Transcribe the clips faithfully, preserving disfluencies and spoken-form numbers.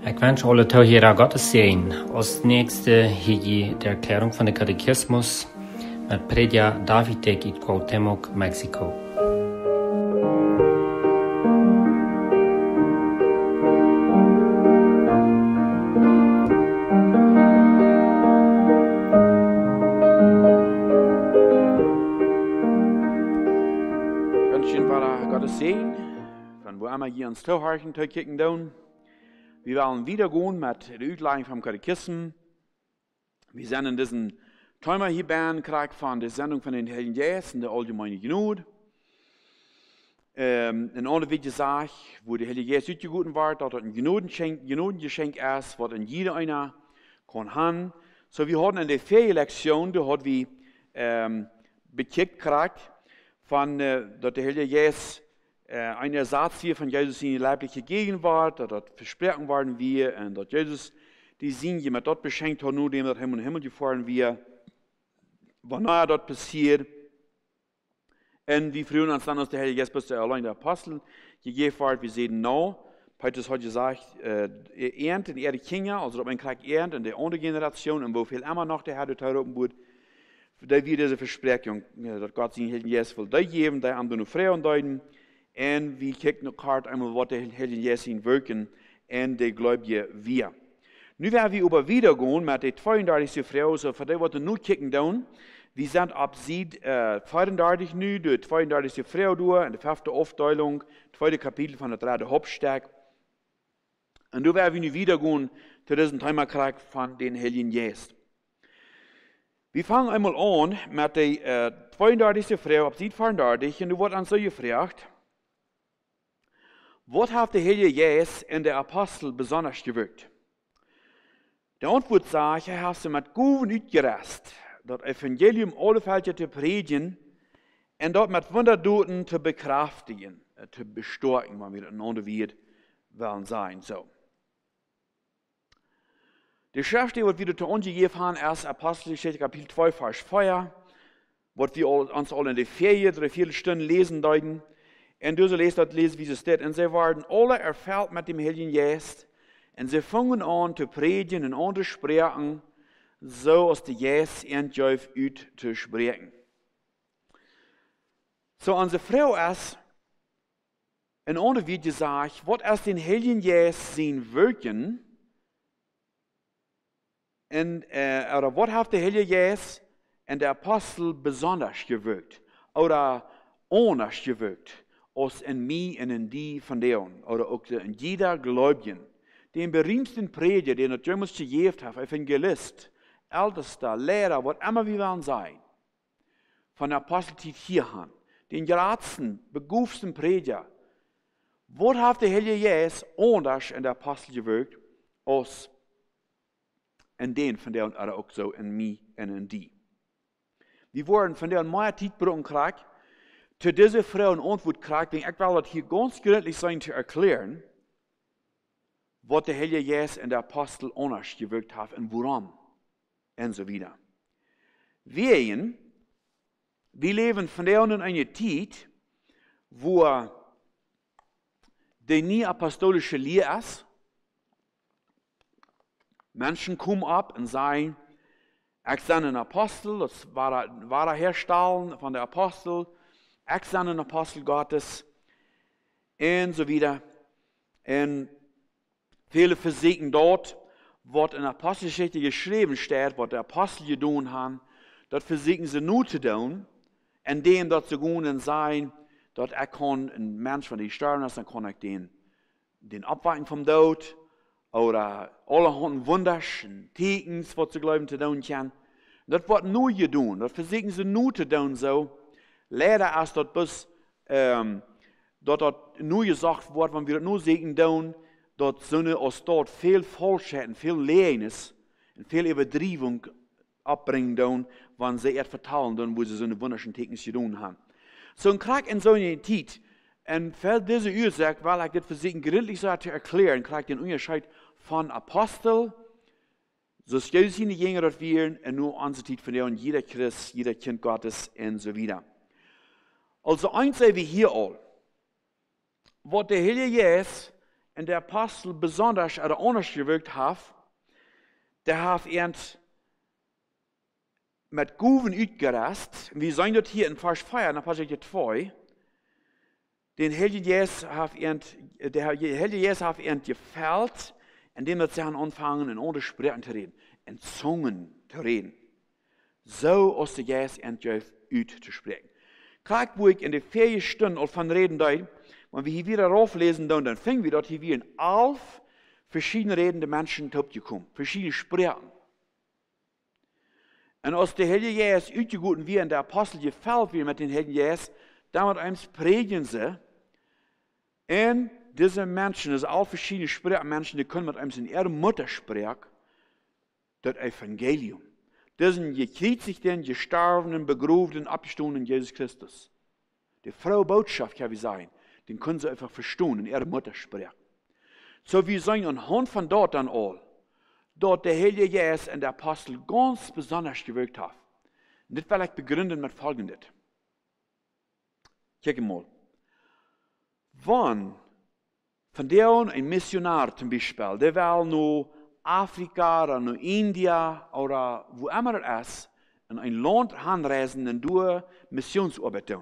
Ik wens alle toehoorders Gottes Segen. Als nächste hier die Erklärung von der Katechismus mit Prediger David Deck in Cuauhtémoc, Mexiko. Wünschen wir Gottes Segen, von wo immer hier uns zuhören, zukicken tun. Wir wollen wieder gehen mit der Uitlegung vom Katechismus. Wir sind in diesem Thema hier gekriegt von der Sendung von den Heiligen Geist in der allgemeinen Gnade. Ähm, eine andere wichtige Sache, wo der Heilige Geist ausgegoten wird, dass er ein Gnadengeschenk, Gnadengeschenk ist, was in jeder einer kann haben. So, wir hatten in der Ferienlektion, da hat wir ähm, bekickt gekriegt, von, äh, dass der Heilige Geist äh, ein Ersatz hier von Jesus in die leibliche Gegenwart, dass dort versprochen worden wir, und dass Jesus die Siege mit dort beschenkt hat, nur dem dort Himmel und Himmel gefahren wir, wann er dort passiert. Und wie früher uns dann aus der Heilige Geist bis der allein der Apostel gegeben wird, wir sehen noch, Petrus hat gesagt, äh, ernt in er die Kinder, also ob man kriegt ernt in der andere Generation, und wo viel immer noch der Herr der Teure oben wird, da wir diese Versprechung, dass Gott seinen Heiligen Geist will, da geben, da haben wir nur Frauen deuten, und wir kicken noch hart einmal, was der Heilige Geist in wirken, und der Gläubige wir. Nu werden wir über wieder gehen mit der zweiunddreißigsten Frau, so für die, was wir nur kicken tun. Wir sind ab Seite äh, vierunddreißig nu, die zweiunddreißigste Frau durch, in der fünften Aufteilung, zweite Kapitel von der dritten Hauptstück. Und nu werden wir nu wieder gehen zu diesem Thema von den Heiligen Geist. Wir fangen einmal an mit der äh, zweiunddreißigsten Frau ab Seite vierunddreißig, und du wird uns so gefragt, was hat der Heilige Geist in der Apostel besonders gewirkt? Der Antwort sagt, er hat sie mit Guven ausgerast, das Evangelium alle Fälle zu predigen und dort mit Wunderdoten zu bekraftigen, äh, zu bestärken, wenn wir das einander wird, wollen sein. So. Die Schrift, was wir zu uns gegeben haben, ist Apostelgeschichte Kapitel zwei, Vers vier, was wir uns alle in der Ferien, drei, vier Stunden lesen deuten. Und du lest das, lesen, wie es steht. Und sie waren alle erfüllt mit dem Heiligen Geist. Und sie fangen an zu predigen und an zu sprechen, so als der Geist entjeuft ut zu sprechen. So, unsere Frau ist, in andere wird gesagt, was ist den Heiligen Geist sein Wirken, und, äh, oder was hat der Heilige Geist und der Apostel besonders gewirkt, oder anders gewirkt, als in mir und in die von denen, oder auch in jeder Gläubigen. Den berühmtesten Prediger, den das jemals gegeben hat, Evangelist, Ältester, Lehrer, was immer wir wollen sein, von der Apostelzeit hierhin, den geradsten, begufsten Prediger, was hat der Heilige Geist anders in der Apostel gewirkt, als in den von denen oder auch so in mir und in die. Wir wurden von deren mehr Zeitbrücken gekriegt, zu dieser Frau eine Antwort gekriegt, denn ich will das hier ganz gründlich sein zu erklären, was der Heilige Geist in der Apostel anders gewirkt hat und woran und so weiter. Wir, wir leben von der in einer Zeit, wo die nie apostolische Lehre ist. Menschen kommen ab und sagen, ich bin ein Apostel, das war, war Herstellen von der Apostel, ich bin ein Apostel Gottes und so weiter. Und viele versiegen dort, was in der Apostelgeschichte geschrieben steht, was der Apostel getan haben, dort versiegen sie nur zu tun, indem dort zu gehen und sagen, dort er kann ein Mensch von den sterben lassen, dann kann ich den, den abwecken vom Tod, oder allerhand Wunder, Tekens, was sie glauben zu tun können. Das wird nur getan, das versiegen sie nur zu tun so. Leider ist dort bis, ähm, dort, dort nur gesagt wird, wenn wir das nur sehen tun, dort sind aus dort viel Falschheit, viel Lehrnis und viel Überdrivung abbringen tun, wenn sie es vertalen tun, wo sie so eine wunderschöne Tekens getan haben. So ein Krieg in so einer Zeit, und für diese Ursache, weil ich das versuchen, gründlich so zu erklären, kriegt den Unterschied von Apostel, so ist Jesus in die Jünger dort wählen, und nur unsere Zeit von der und jeder Christ, jeder Kind Gottes und so weiter. Also eins sehen wir hier all, was der Heilige Geist in der Apostel besonders oder anders gewirkt hat, der hat erst mit Guven uitgerast. Wir sehen das hier in Vers vier, in Apostel zwei. Den Heiligen Jesus hat erst, der Heilige Jesus hat erst gefällt, indem sie anfangen, in andere Sprachen zu reden, in Zungen zu reden. So aus der Jesus erst auszusprechen. Kijk, wo ich in der vier Stunden al von reden deed, wenn wir hier wieder rauflesen, dann, dann fingen wir dort hier wieder in elf verschiedene redende Menschen gekommen, verschiedene Sprachen. Und als der Heilige Jesus uitgegoten wie in der Apostel gefällt wie mit den Heiligen Jesus, damit eins predigen sie, und diese Menschen, das sind all verschiedene Sprachmenschen, die können mit einem in ihrer Muttersprache das Evangelium. Das sind gekreuzigten, gestorbenen, begrubenen, abgestandenen Jesus Christus. Die frohe Botschaft, kann ich sagen, den können sie einfach verstehen in ihrer Muttersprache. So wie sagen anhand von dort an all, dort der Heilige Jesus und der Apostel ganz besonders gewirkt hat. Und das will ich begründen mit Folgendem. Kijk mal. Wann von der ein Missionar zum Beispiel, der will nur Afrika oder nur India oder wo immer er ist, in ein Land anreisen und durch Missionsarbeit tun.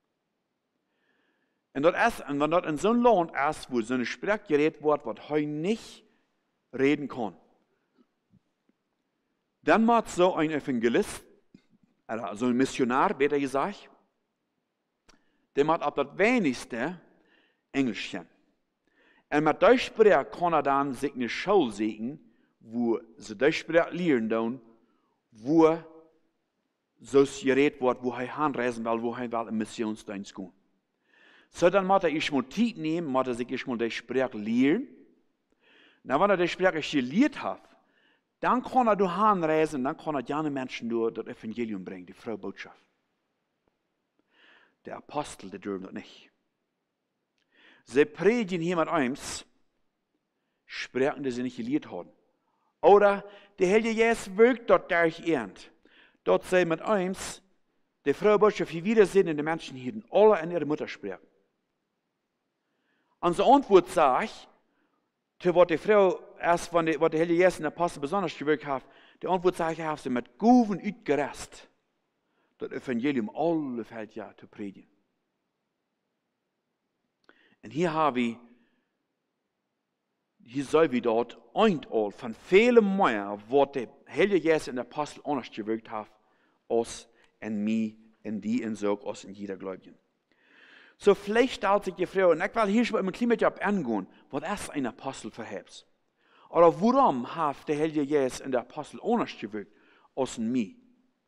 Und, dort ist, und wenn dort in so einem Land ist, wo so eine Sprache geredet wird, was er nicht reden kann, dann macht so ein Evangelist, oder so ein Missionar, besser gesagt, der macht ab das wenigste Englisch kennen. Und mit der Sprache kann er dann sich eine Schule sehen, wo sie die Sprache lernen dann, wo so geredet wird, wo er anreisen will, wo er will im Missionsdienst gehen. So dann muss er erstmal Zeit nehmen, muss er sich erstmal die Sprache lernen. Und wenn er die Sprache gelernt hat, dann kann er durch anreisen, dann kann er gerne Menschen durch das Evangelium bringen, die frohe Botschaft. Der Apostel, der dürfen das nicht. Sie predigen hier mit eins, Sprachen, die sie nicht gelehrt haben. Oder der Heilige Jesus wirkt dort durch ernt. Dort sei mit eins, die frohe Botschaft, wie Wiedersehen in den Menschen hier, alle in ihrer Muttersprache. Unsere Antwort sagt, zu was die Frau erst, von der, was der Heilige Jesus und der Apostel besonders gewirkt hat, die Antwort sagt, ich habe sie mit Guven uitgerast, das Evangelium alle Feld ja zu predigen. Und hier haben wir, hier soll wir dort einmal von vielen mehr, was der Heilige Jesus und der Apostel anders gewirkt hat, als in mir, in die, in so, als in jeder Gläubigen. So vielleicht stellt sich die Frau, und ich will hier schon mal ein klein bisschen angehen, was ist ein Apostel für Hebs? Oder warum hat der Heilige Jesus und der Apostel anders gewirkt, als in mir?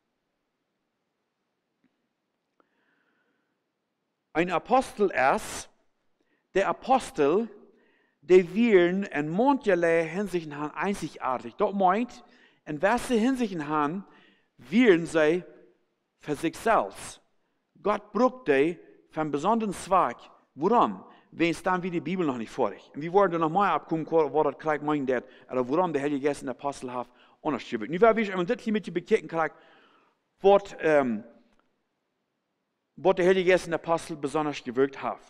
Ein Apostel ist, der Apostel, die wir in mancherlei Hinsichten haben einzigartig. Das meint, in welcher Hinsichten haben, wir sie für sich selbst. Gott braucht die für einen besonderen Zweck. Warum? Wenn es dann wie die Bibel noch nicht vorliegt. Und wir wollen noch mal abkommen, wo das gleich meint, oder warum der Heilige Geist und der Apostel hat unterschiedlich. Nun werden wir uns das hier mit bekicken, was ähm, der Heilige Geist und der Apostel besonders gewirkt hat.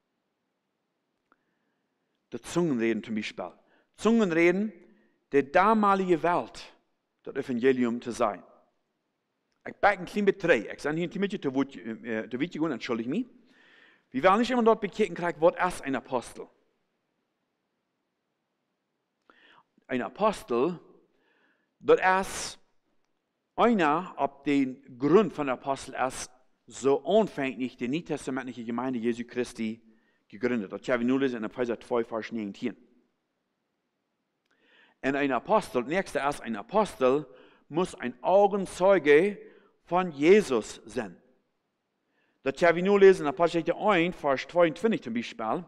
Das Zungenreden zum Beispiel. Zungenreden, der damalige Welt, das Evangelium zu sein. Ich bin ein klein bisschen drei. Ich sage hier ein bisschen zu weit gehen, entschuldige mich. Wir werden nicht immer dort bekicken, was ist ein Apostel? Ein Apostel, das ist einer, ob den Grund von Apostel ist, so anfänglich die neutestamentliche Gemeinde Jesu Christi gegründet. Das haben wir nur lesen in Epheser zwei, Vers neunzehn. Und ein Apostel, nächster als ein Apostel, muss ein Augenzeuge von Jesus sein. Das haben wir nur lesen in Apostel eins, Vers zweiundzwanzig zum Beispiel.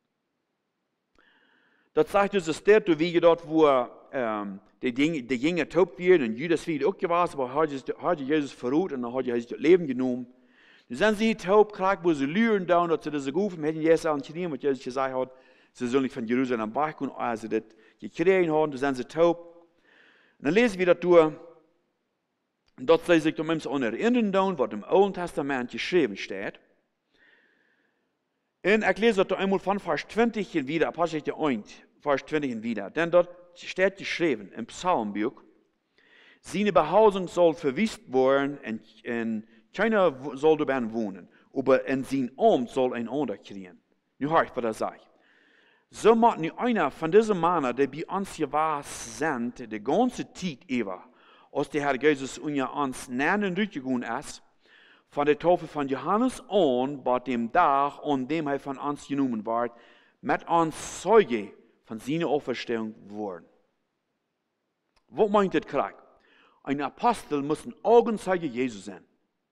Das sagt uns, dass der wie dort, wo ähm, die Dinge, die Jünger taub werden und Judas wieder auch gewesen, aber hat Jesus verruht und dann hat Jesus das Leben genommen. Dann sind sie taub, krank, wo sie lüren da und dass sie das gerufen hätten, Jesus an Chinem, was Jesus gesagt hat, sie sollen nicht von Jerusalem wegkommen, als sie das gekriegt haben, dann sind sie taub. Und dann lesen wir das durch, und dort sei sich um uns an erinnern, was im Alten Testament geschrieben steht. En ik lees dat einmal van vers twintig wieder, Apostelgeschichte eins, vers twintig wieder. Denn dort steht geschrieben, im Psalmbuch, seine Behausung soll verwisst worden und, und keiner soll darin wohnen, aber in sein Amt soll ein anderer kriegen. Nu hör ich, was er sagt. So macht nu einer von diesen Männern, die bei uns gewesen sind, die ganze Zeit über, als der Herr Jesus unter uns nennen durchgegangen ist, von der Taufe von Johannes an, bei dem Tag, an dem er von uns genommen wird, mit uns Zeuge von seiner Auferstehung worden. Was meint das Krieg? Ein Apostel muss ein Augenzeuge Jesus sein.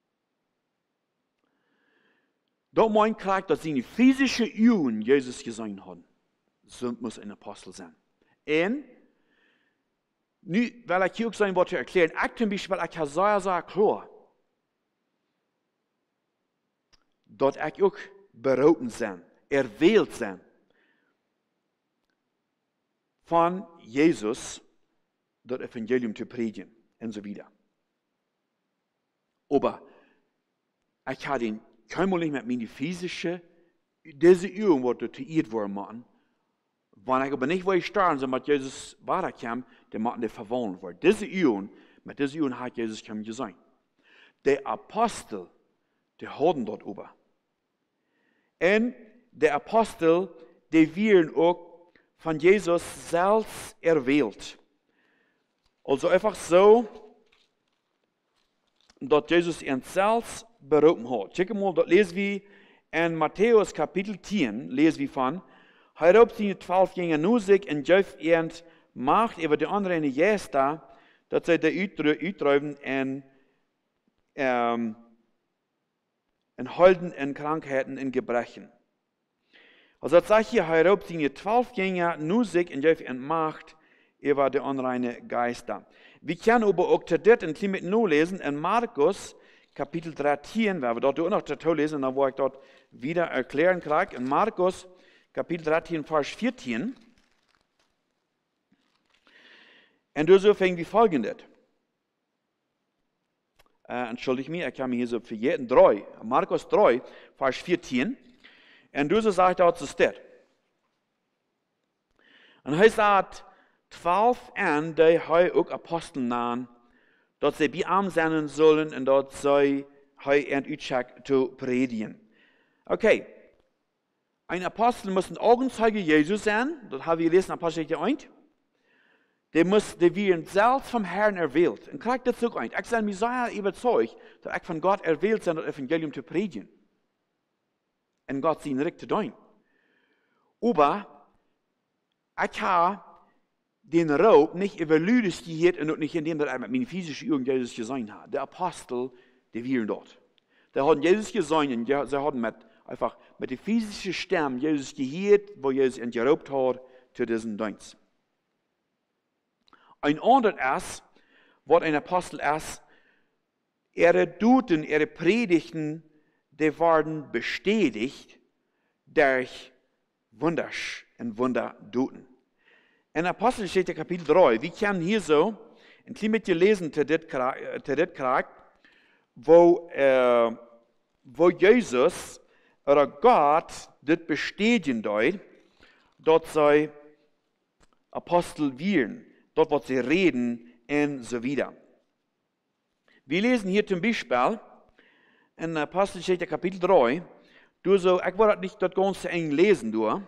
Das meint Krieg, dass seine physische Augen Jesus gesehen haben. So muss ein Apostel sein. Und, nu, weil ich hier auch sein wollte erklären, ich zum Beispiel, ich habe sehr, sehr klar, dass ich auch berufen sein, erwählt sein, von Jesus, das Evangelium zu predigen und so weiter. Aber ich habe den keinmal nicht mit meiner physischen, diese Übung, die dort worden machen, wenn ich aber nicht, wo ich starten soll, mit Jesus weiterkam, dann machen die verwandelt worden. Diese Übung, mit dieser Übung hat Jesus kommen gesehen. Der Apostel, die hatten dort über. Und der Apostel, die werden auch von Jesus selbst erwählt. Also einfach so, dass Jesus ihn selbst berufen hat. Check mal, das lesen wir in Matthäus Kapitel zehn, lesen wir von, hierop zijn twaalf gingen nu zich en Jeff eerst macht über die anderen in Jesta, dat zij de uitruimen en, um, en holden en krankheden en gebrechen. Also dat zegt hier, hierop zijn twaalf gingen nu zich en Jeff en macht über die unreine Geister. Wir können aber auch das in Klimat nu lesen in Markus Kapitel dreizehn, weil wir dort auch noch dazu lesen, dann wo ich dort wieder erklären kann. In Markus Kapitel dreizehn, Vers vierzehn. Und da so fängt wie folgendes. Äh, entschuldigt mich, ich kann mich hier so für jeden drei. Markus drei, Vers vierzehn. Und da so sagt er zu steht. Und er sagt, zwölf an, die er auch Apostel nahen, dass sie bei ihm sein sollen und dass sie er entscheiden zu predigen. Okay. Ein Apostel muss ein Augenzeuge Jesus sein, das haben wir gelesen in Apostelgeschichte eins. Der muss, der wird selbst vom Herrn erwählt. Und kriegt das auch ein. Ich bin sehr überzeugt, dass ich von Gott erwählt bin, das Evangelium zu predigen. Und Gott sein Recht zu tun. Aber ich habe den Raub nicht über Lüdes gehört und nicht indem er mit meinen physischen Augen Jesus gesehen hat. Der Apostel, die waren dort. Die haben Jesus gesehen und sie haben mit einfach mit der physischen Stimme Jesus gehört, wo Jesus ihn geraubt hat zu diesem Dienst. Ein anderer ist, was ein Apostel ist, ihre Duten, ihre Predigten, die werden bestätigt durch Wunder und Wunderduten. In Apostelgeschichte Kapitel drei, wir können hier so ein klein bisschen lesen, zu dit Charakter, wo, äh, wo Jesus oder Gott das bestätigen deut, dort sei Apostel wären, dort wird sie reden und so weiter. Wir lesen hier zum Beispiel in Apostelgeschichte Kapitel drei, du so, ich wollte nicht das ganze eng lesen, du,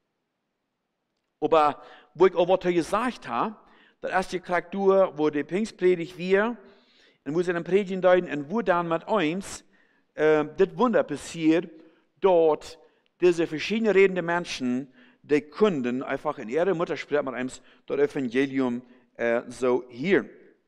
aber wo ich auch was gesagt habe, das erste Charakter, wo die Pfingstpredigt wir, und wo sie dann predigen deuten, und wo dann mit uns äh, das Wunder passiert, dort diese verschiedenen redenden Menschen, die können einfach in ihrer Muttersprache mit uns das Evangelium äh, so hören.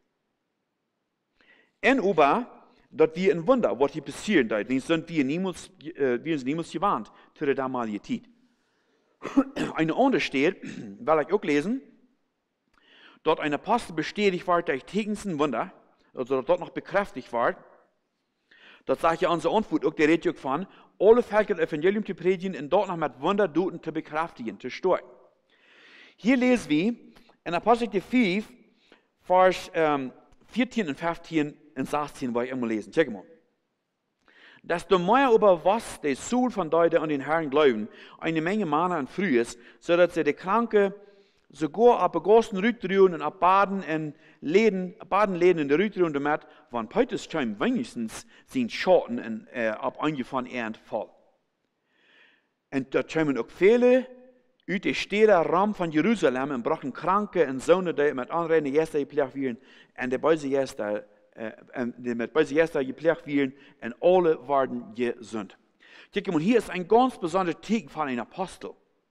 Und aber, dass wir ein Wunder, was hier passiert, dann sind wir niemals, äh, wir sind niemals gewarnt zu der damaligen Zeit. Eine andere steht, weil ich auch lesen, dort ein Apostel bestätigt war durch täglichsten Wunder, also dort noch bekräftigt war. Das sagt ja unser Antwort auch, der redet auch von, alle Völker das Evangelium zu predigen und dort noch mit Wunderduten zu bekräftigen, zu steuern. Hier lesen wir in Apostelgeschichte fünf, Vers ähm, vierzehn und fünfzehn und sechzehn, wo ich immer lesen. Check mal. Desto mehr über was der Soul von Leuten an den Herrn glauben, eine Menge Mana und früh ist, so dass sie die Kranke sogar ab großen Rüttrühen und ab Baden in Läden, Baden Läden in der Rüttrühen damit, wann Petrus scheint wenigstens sind Schatten in, äh, ab angefahren ernt voll. Und da scheinen auch viele aus der Städte Raum von Jerusalem und brachten Kranke und Söhne, die mit anderen Gästen gepflegt werden, und die beide Gäste, äh, die mit beide Gäste gepflegt werden, und alle waren gesund. Guck mal, hier ist ein ganz besonderer Tag von einem Apostel.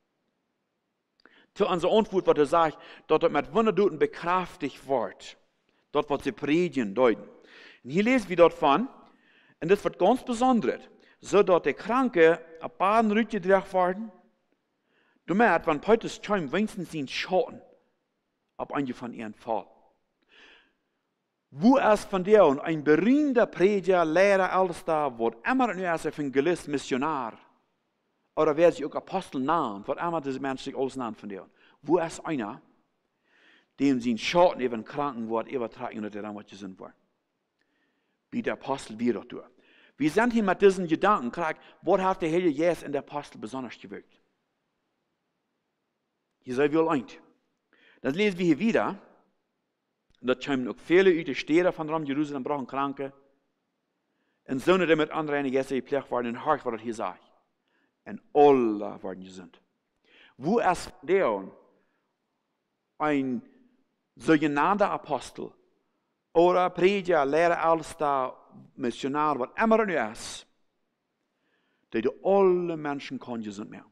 Zu unserer Antwort, was er sagt, dort mit Wunderduten bekräftigt wird. Dort, was sie predigen, deuten. Und hier lesen wir dort von, und das wird ganz besonders, so dass die Kranke ab Baden rütgedreht werden. Du merkst, wenn Petrus scheint, wenigstens in Schatten, ab einem von ihren Fall. Wo es von der und ein berühmter Prediger, Lehrer, alles da, wird immer ein Evangelist, Missionar, oder wer sich auch Apostel nahen, wird immer diese Menschen sich alles nahen von der. Wo es einer, dem sie in Schatten eben kranken wird, übertragen oder der was gesund wird. Wie der Apostel wir doch durch. Wir sind hier mit diesen Gedanken, was hat der Heilige Jesus in der Apostel besonders gewirkt? Hier sei wohl ein. Das lesen wir hier wieder. Und da kommen auch viele aus den Städten von Rom, Jerusalem, brauchen Kranke. Und Söhne, die mit anderen Gästen gepflegt waren, in Hart, was das hier sagt. Und alle waren gesund. Wo es der ein sogenannter Apostel oder Prediger, Lehrer, alles da, Missionar, was immer er ist, die alle Menschen können gesund machen.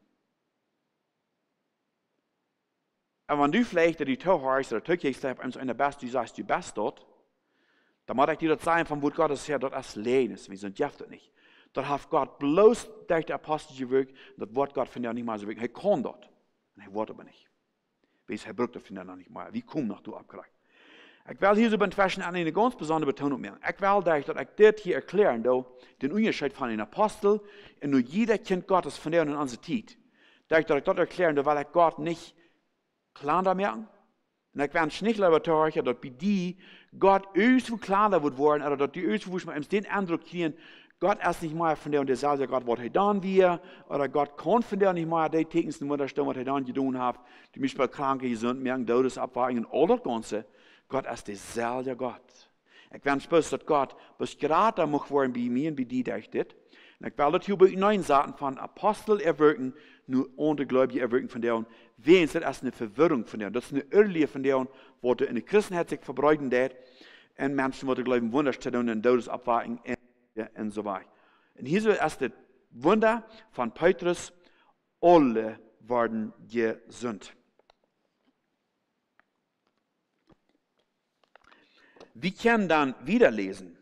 Und wenn du vielleicht die Tauhorst oder Tauchjägst eins einer Best, du sagst, du bist dort, dann muss ich dir das sagen, von wo Gott ist her, dort ist Lehn ist. Wir sind ja das nicht. Dort hat Gott bloß durch die Apostel gewirkt, das Wort Gott von dir nicht mal so wirken. Er kann dort. Und er wird aber nicht. Wie es Herr Brück von dir noch nicht mal. Wie komm noch du abgekriegt? Ich will hier so beim Fashion an eine ganz besondere Betonung machen. Ich will, dass ich das hier erklären, da, den Unterschied von einem Apostel und nur jeder Kind Gottes von der und in unserer Zeit. Da ich das erklären, da weil ich Gott nicht klarer merken. Und ich werde nicht lieber teuer, dass bei die Gott irgendwo klarer wird worden, oder dass die irgendwo, wo ich mir den Eindruck kriegen, Gott ist nicht mehr von der und der selber Gott, was er dann wir, oder Gott kann von der nicht mehr, die Tekensten, was er dann getan hat, die mich bei Kranke, gesund, merken, Todes, Abweichen und all das Ganze. Gott ist derselbe Gott. Ich werde spüren, dass Gott bis gerade muss worden bei mir und bei die, die ich das. Und ich will das hier bei neuen Sachen von Apostel erwirken, nur ohne Gläubige erwirken von der. Und wen ist das eine Verwirrung von der? Das ist eine Irrlehre von der, wo in der Christenheit sich verbreiten hat. Und Menschen, die glauben, Wunderstellungen und Todes abwarten und so weiter. Und hier ist das Wunder von Petrus, alle werden gesund. Wir können dann wieder lesen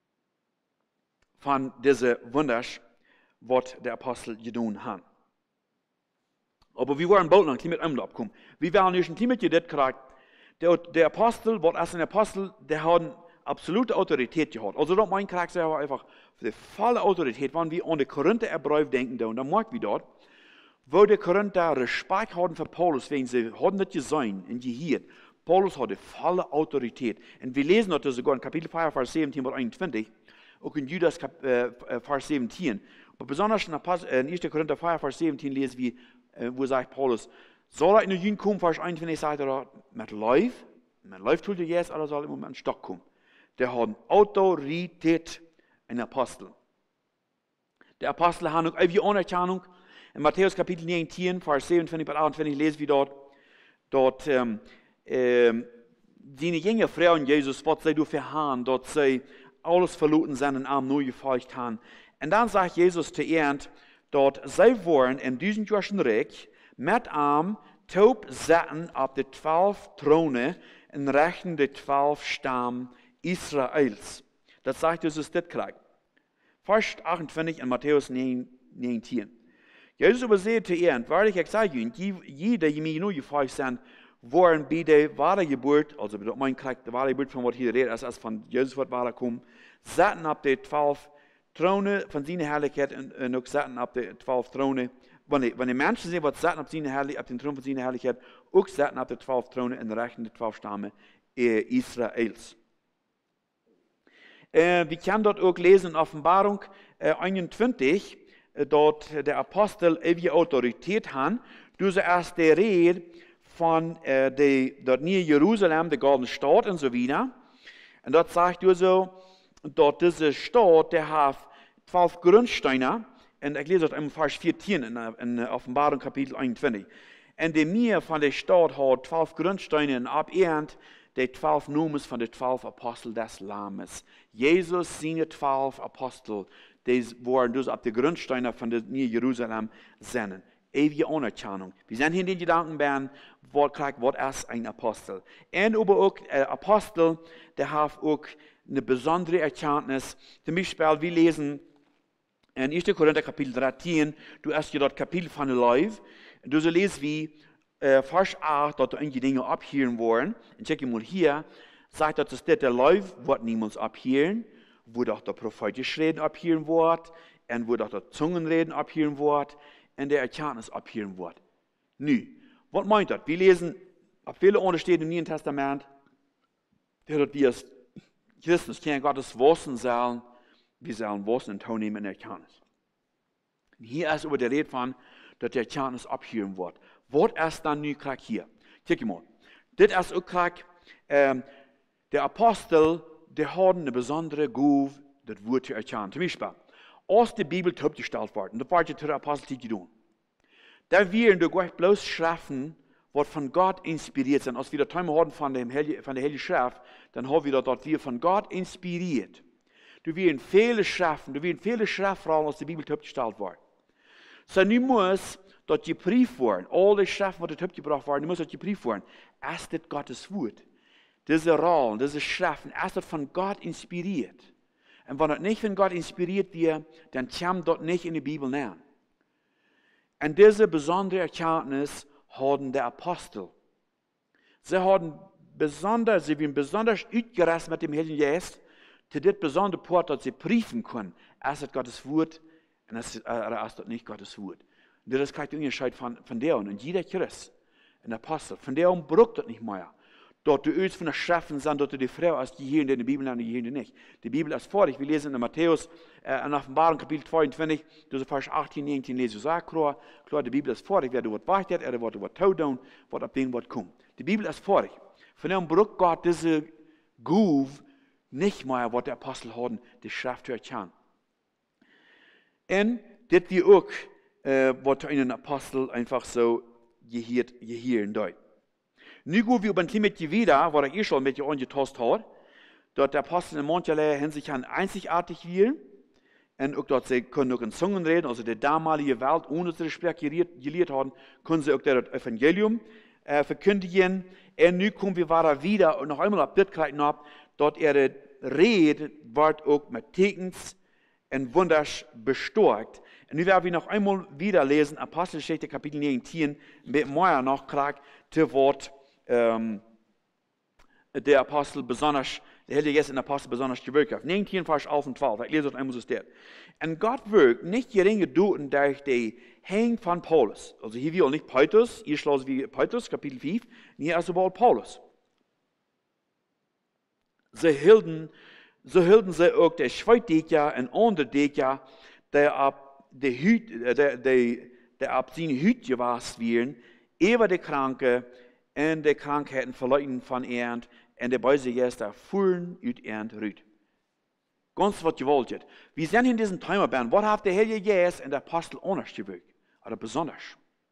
von diesen Wunders, was der Apostel getan hat. Aber wir wollen bald noch ein mit einem abkommen. Wir werden nicht ein Team mit das gekriegt. Der, der Apostel, was als ein Apostel, der hat absolute Autorität gehabt. Also dort mein Charakter war einfach die volle Autorität, wenn wir an die Korinther-Brief denken, und dann merken wir dort, wo die Korinther Respekt hatten für Paulus, wegen sie hatten nicht gesehen und gehört. Paulus hatte volle Autorität. Und wir lesen dort sogar in Kapitel vier, Vers siebzehn bis einundzwanzig, auch in Judas, äh, Vers siebzehn. Aber besonders in, in erster Korinther vier, Vers siebzehn lesen wir, äh, wo sagt Paulus, soll er in den Jüngern kommen, Vers einundzwanzig sagt er, mit Läuf, mit Läuf tut er jetzt, oder soll er mit einem Stock kommen? Der hat Autorität, ein Apostel. Der Apostel hat auch eine Anerkennung. In Matthäus Kapitel neunzehn, Vers siebenundzwanzig bis achtundzwanzig lesen wir dort, dort, ähm, ähm, die junge Frauen Jesus, was sie für haben, dort sie alles verloren seinen Arm nur gefolgt haben. Und dann sagt Jesus zu ihnen, dort sie wollen in diesem Jahren Reich mit Arm taub setzen auf die zwölf Throne in Rechten der zwölf Stamm Israels. Das sagt Jesus das gleich. Vers achtundzwanzig in Matthäus neunzehn. Jesus überseht zu ihnen, wahrlich ich sage Ihnen, jeder, die mir nur gefolgt sind, waren bei der wahre Geburt, also mein Charakter, der wahre Geburt von was hier redet, als, als von Jesus wird wahre kommen, saßen ab der zwölf Throne von seiner Herrlichkeit und, und auch saßen ab der zwölf Throne. Wenn die, wenn die Menschen sehen, was saßen ab, seine Herrlich, ab den Thron von seiner Herrlichkeit, auch saßen ab der zwölf Throne in der Rechten der zwölf Stamme Israels. Äh, wir können dort auch lesen in Offenbarung äh, einundzwanzig, äh, dort der Apostel ewige Autorität haben. Du zuerst die Rede von äh, de, dort Neue Jerusalem, der goldenen Stadt und so weiter. Und dort sagt du so, dort diese Stadt, der hat zwölf Grundsteine. Und ich lese dort im Vers vierzehn in, in Offenbarung Kapitel einundzwanzig. Und die Meer von der Stadt hat zwölf Grundsteine und ab Ernd die zwölf Nomen von den zwölf Aposteln des Lammes. Jesus, seine zwölf Apostel, die waren dus ab die Grundsteine von der Neue Jerusalem senden. Ewige Anerkennung. Wir sind hier in den Gedanken, was ist ein Apostel? Und aber auch äh, Apostel, der hat auch eine besondere Erkenntnis. Zum Beispiel, wir lesen in ersten Korinther Kapitel dreizehn, du hast ja dort Kapitel von der Leib, du so lesen wie äh, Vers acht, dort einige Dinge abhören wollen. Und check mal hier, sagt dort, dass der Leib wird niemals abhören, wo doch der prophetische Reden abhören wird, und wo doch der Zungenreden abhören wird, und der Erkenntnis abhören wird. Nü, was meint das? Wir lesen, auf viele Orte steht im Neuen Testament, dass wir als Christus kennen Gottes Wissen sollen, wir sollen Wissen und Ton nehmen in der Erkenntnis. Hier ist über die Rede von, dass der Erkenntnis abhören wird. Was ist dann nu krank hier? Guck mal, das ist auch krank, ähm, der Apostel, der hat eine besondere Gabe, das Wort zu erkennen. Zum Beispiel, als die Bibel aufgestellt wird, und das war ja zu der Apostelzeit getan, da werden durch bloß Schriften, was von Gott inspiriert sind. Als wir das Thema haben von, dem Heilige, von der Heiligen Schrift, dann haben wir dort, wir von Gott inspiriert. Du wirst viele Schriften, du wirst viele Schriftrollen, als die Bibel aufgestellt wird. So, nun muss dort geprüft werden, alle Schriften, die dort gebracht werden, muss dort geprüft werden. Ist das Gottes Wort? Diese Rollen, diese Schriften, ist das von Gott inspiriert? Und wenn das nicht von Gott inspiriert wird, dann kommt dort nicht in die Bibel näher. Und diese besondere Erkenntnis haben die Apostel. Sie haben besonders, sie werden besonders ausgerüstet mit dem Heiligen Geist, zu dem besonderen Punkt, dass sie prüfen können, ist das Gottes Wort und ist, äh, ist das nicht Gottes Wort. Und das ist kein Unterschied von, von der und jeder Christ, ein Apostel. Von der und braucht das nicht mehr. Dort die Öls von der Schriften sind, dort die Frau als die hier in der Bibel und die hier nicht. Die Bibel ist vorig. Wir lesen in Matthäus, äh, in Offenbarung Kapitel zweiundzwanzig, das Vers achtzehn, neunzehn lesen wir so klar, klar, die Bibel ist vorig. Wer wird wartet, er wird wird tun, tun, wird ab dem wird kommen. Die Bibel ist vorig. Von dem braucht Gott diese Guf nicht mehr, was der Apostel haben, die Schrift zu erkennen. Und das wir auch, äh, was einen Apostel einfach so gehört, gehören dort. Nu gehen wir über ein Thema wieder, was ich eh schon mit dir angetast habe. Dort der Apostel in mancherlei Hinsicht einzigartig werden. Und auch dort sie können auch in Zungen reden, also die damalige Welt, ohne dass sie Sprache gelehrt haben, können sie auch das Evangelium äh, verkündigen. Und nu kommen wir wieder und noch einmal auf das Kreuz ab, dort ihre Rede wird auch mit Tekens und Wunders bestärkt. Und nu werden wir noch einmal wieder lesen, Apostelgeschichte Kapitel neunzehn, mit mehr noch klar, zu Wort ähm, der Apostel besonders, der Heilige Geist in der Apostel besonders gewirkt hat. neunzehn, Vers elf und zwölf, ich lese das einmal so steht. Und Gott wirkt nicht geringe Duten durch die Häng von Paulus. Also hier will nicht Petrus, hier schloss wie Petrus, Kapitel fünf, hier ist aber Paulus. Sie hielten, so hielten sie auch der Schweitdecker und andere Decker, der ab der Hüt, der, der, der ab seine Hüt gewasst werden, über die Kranke und die Krankheiten verleugnen von Ernd und der Beise Gäste fuhren ut Ernd rüt. Ganz was gewollt wird. Wir sind in diesem Thema, was hat der Heilige Geist und der Apostel anders gewirkt? Oder besonders?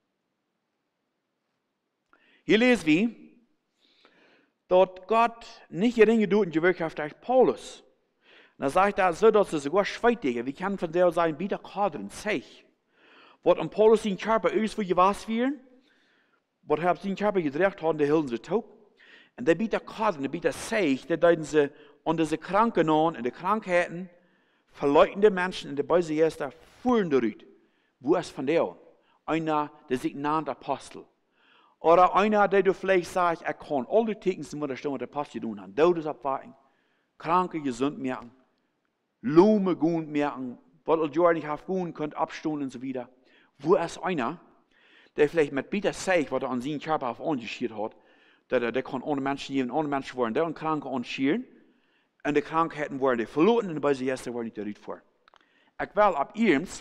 Hier lesen wir, dort Gott nicht geringe Duten gewirkt hat durch Paulus. Und er sagt da so, dass er sogar Schweitdecker, wir können von der sein, wieder Kadern, Zeich. Was um Paulus den Körper irgendwo gewasst werden, was hat sein Körper gedreht haben, der hielten sie taub. Und der bietet Kadern, der bietet Zeich, der deuten sie an diese Kranken an, in die Krankheiten, verleugende Menschen in der Beise Gäste, fuhren darüber. Wo ist von der? Einer, der sich nannt Apostel. Oder einer, der du vielleicht sagst, er kann alle Tecken sind, was der Apostel tun hat. Todes abwarten, Kranke gesund merken, Lume gut merken, was all Jahre nicht haben könnt, abstuhlen und so weiter. Wo ist einer, der vielleicht mit Peter sagt, was er an seinen Körper auf angeschiert hat, der, der kann ohne Menschen geben, ohne Menschen wollen, der und Kranke anschieren, En de Krankheiten worden verloren en bij de eerste worden niet eruit voor. Ik wil op eens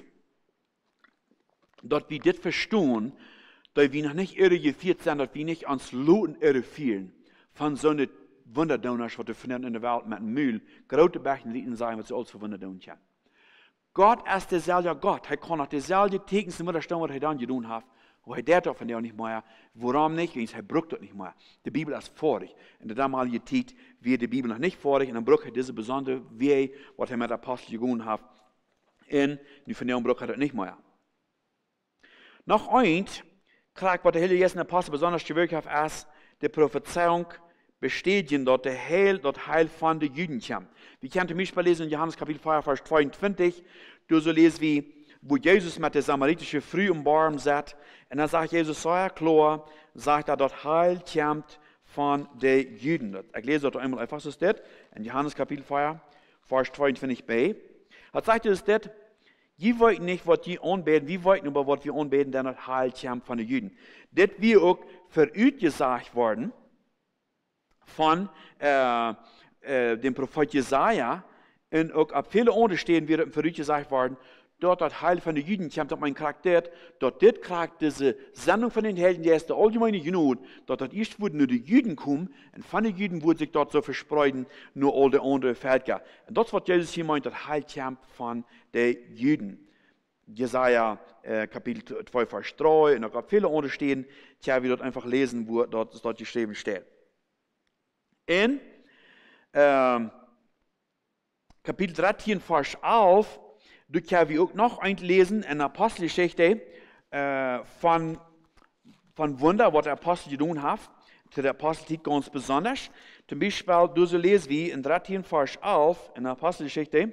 dat we dit verstaan, dat we nog niet irregevierd zijn, dat we niet ons loten irrevieren van zo'n wonderdoners wat we vinden in de wereld met een muil, grote bergen rieten zijn, wat ze alles voor wonderdoners hebben. God is dezelfde God. Hij kan nog dezelfde tekens moeten staan wat hij dan gedaan heeft. Hoe hij deed dat van jou niet meer. Waarom niet? Want hij brukt dat niet meer. De Bibel is vorig. In de damalige tijd werd de Bibel nog niet vorig. En dan brukt hij deze bijzondere weg wat hij met de apostel gedaan heeft. En nu van jou brukt hij dat niet meer. Nog eind, krijg wat de hele Jezus en de apostel besonders gewerkt heeft, is de profetieung bestätigen, dat de heil, dat heil van de Juden komt. Wir können zum Beispiel lesen in Johannes Kapitel vier, Vers zweiundzwanzig, du so lesen wie, wo Jesus mit der samaritische Frau im Baum sitzt, und dann sagt Jesus so klar, sagt er, dat heil kommt von den Juden. Ich lese das einmal einfach so steht, in Johannes Kapitel vier, Vers zweiundzwanzig b. Er sagt es steht, je wollt nicht, was die anbeten, wir wollten aber, was wir anbeten, denn das heil kommt von den Juden. Das wir auch für euch gesagt worden, von äh, äh, dem Prophet Jesaja, und auch ab viele andere stehen wird für euch gesagt worden, dort das Heil von den Juden kommt, dass mein Charakter, dort das kriegt diese Sendung von den Helden, die ist der allgemeine Genot, dort das erst wurde nur die Juden kommen, und von den Juden wurde sich dort so verspreiden, nur all die anderen Völker. Und das, was Jesus hier meint, das Heil kommt von den Juden. Jesaja äh, Kapitel zwei, Vers drei, und auch ab viele andere stehen, tja, wir dort einfach lesen, wo dort, dort geschrieben steht. In ähm, Kapitel dreizehn, Vers elf, du kannst wir auch noch einlesen in der Apostelgeschichte äh, von, von Wunder, was der Apostel getan hat, zu der Apostelzeit ganz besonders. Zum Beispiel, du so lesen wie in dreizehn, Vers elf in der Apostelgeschichte.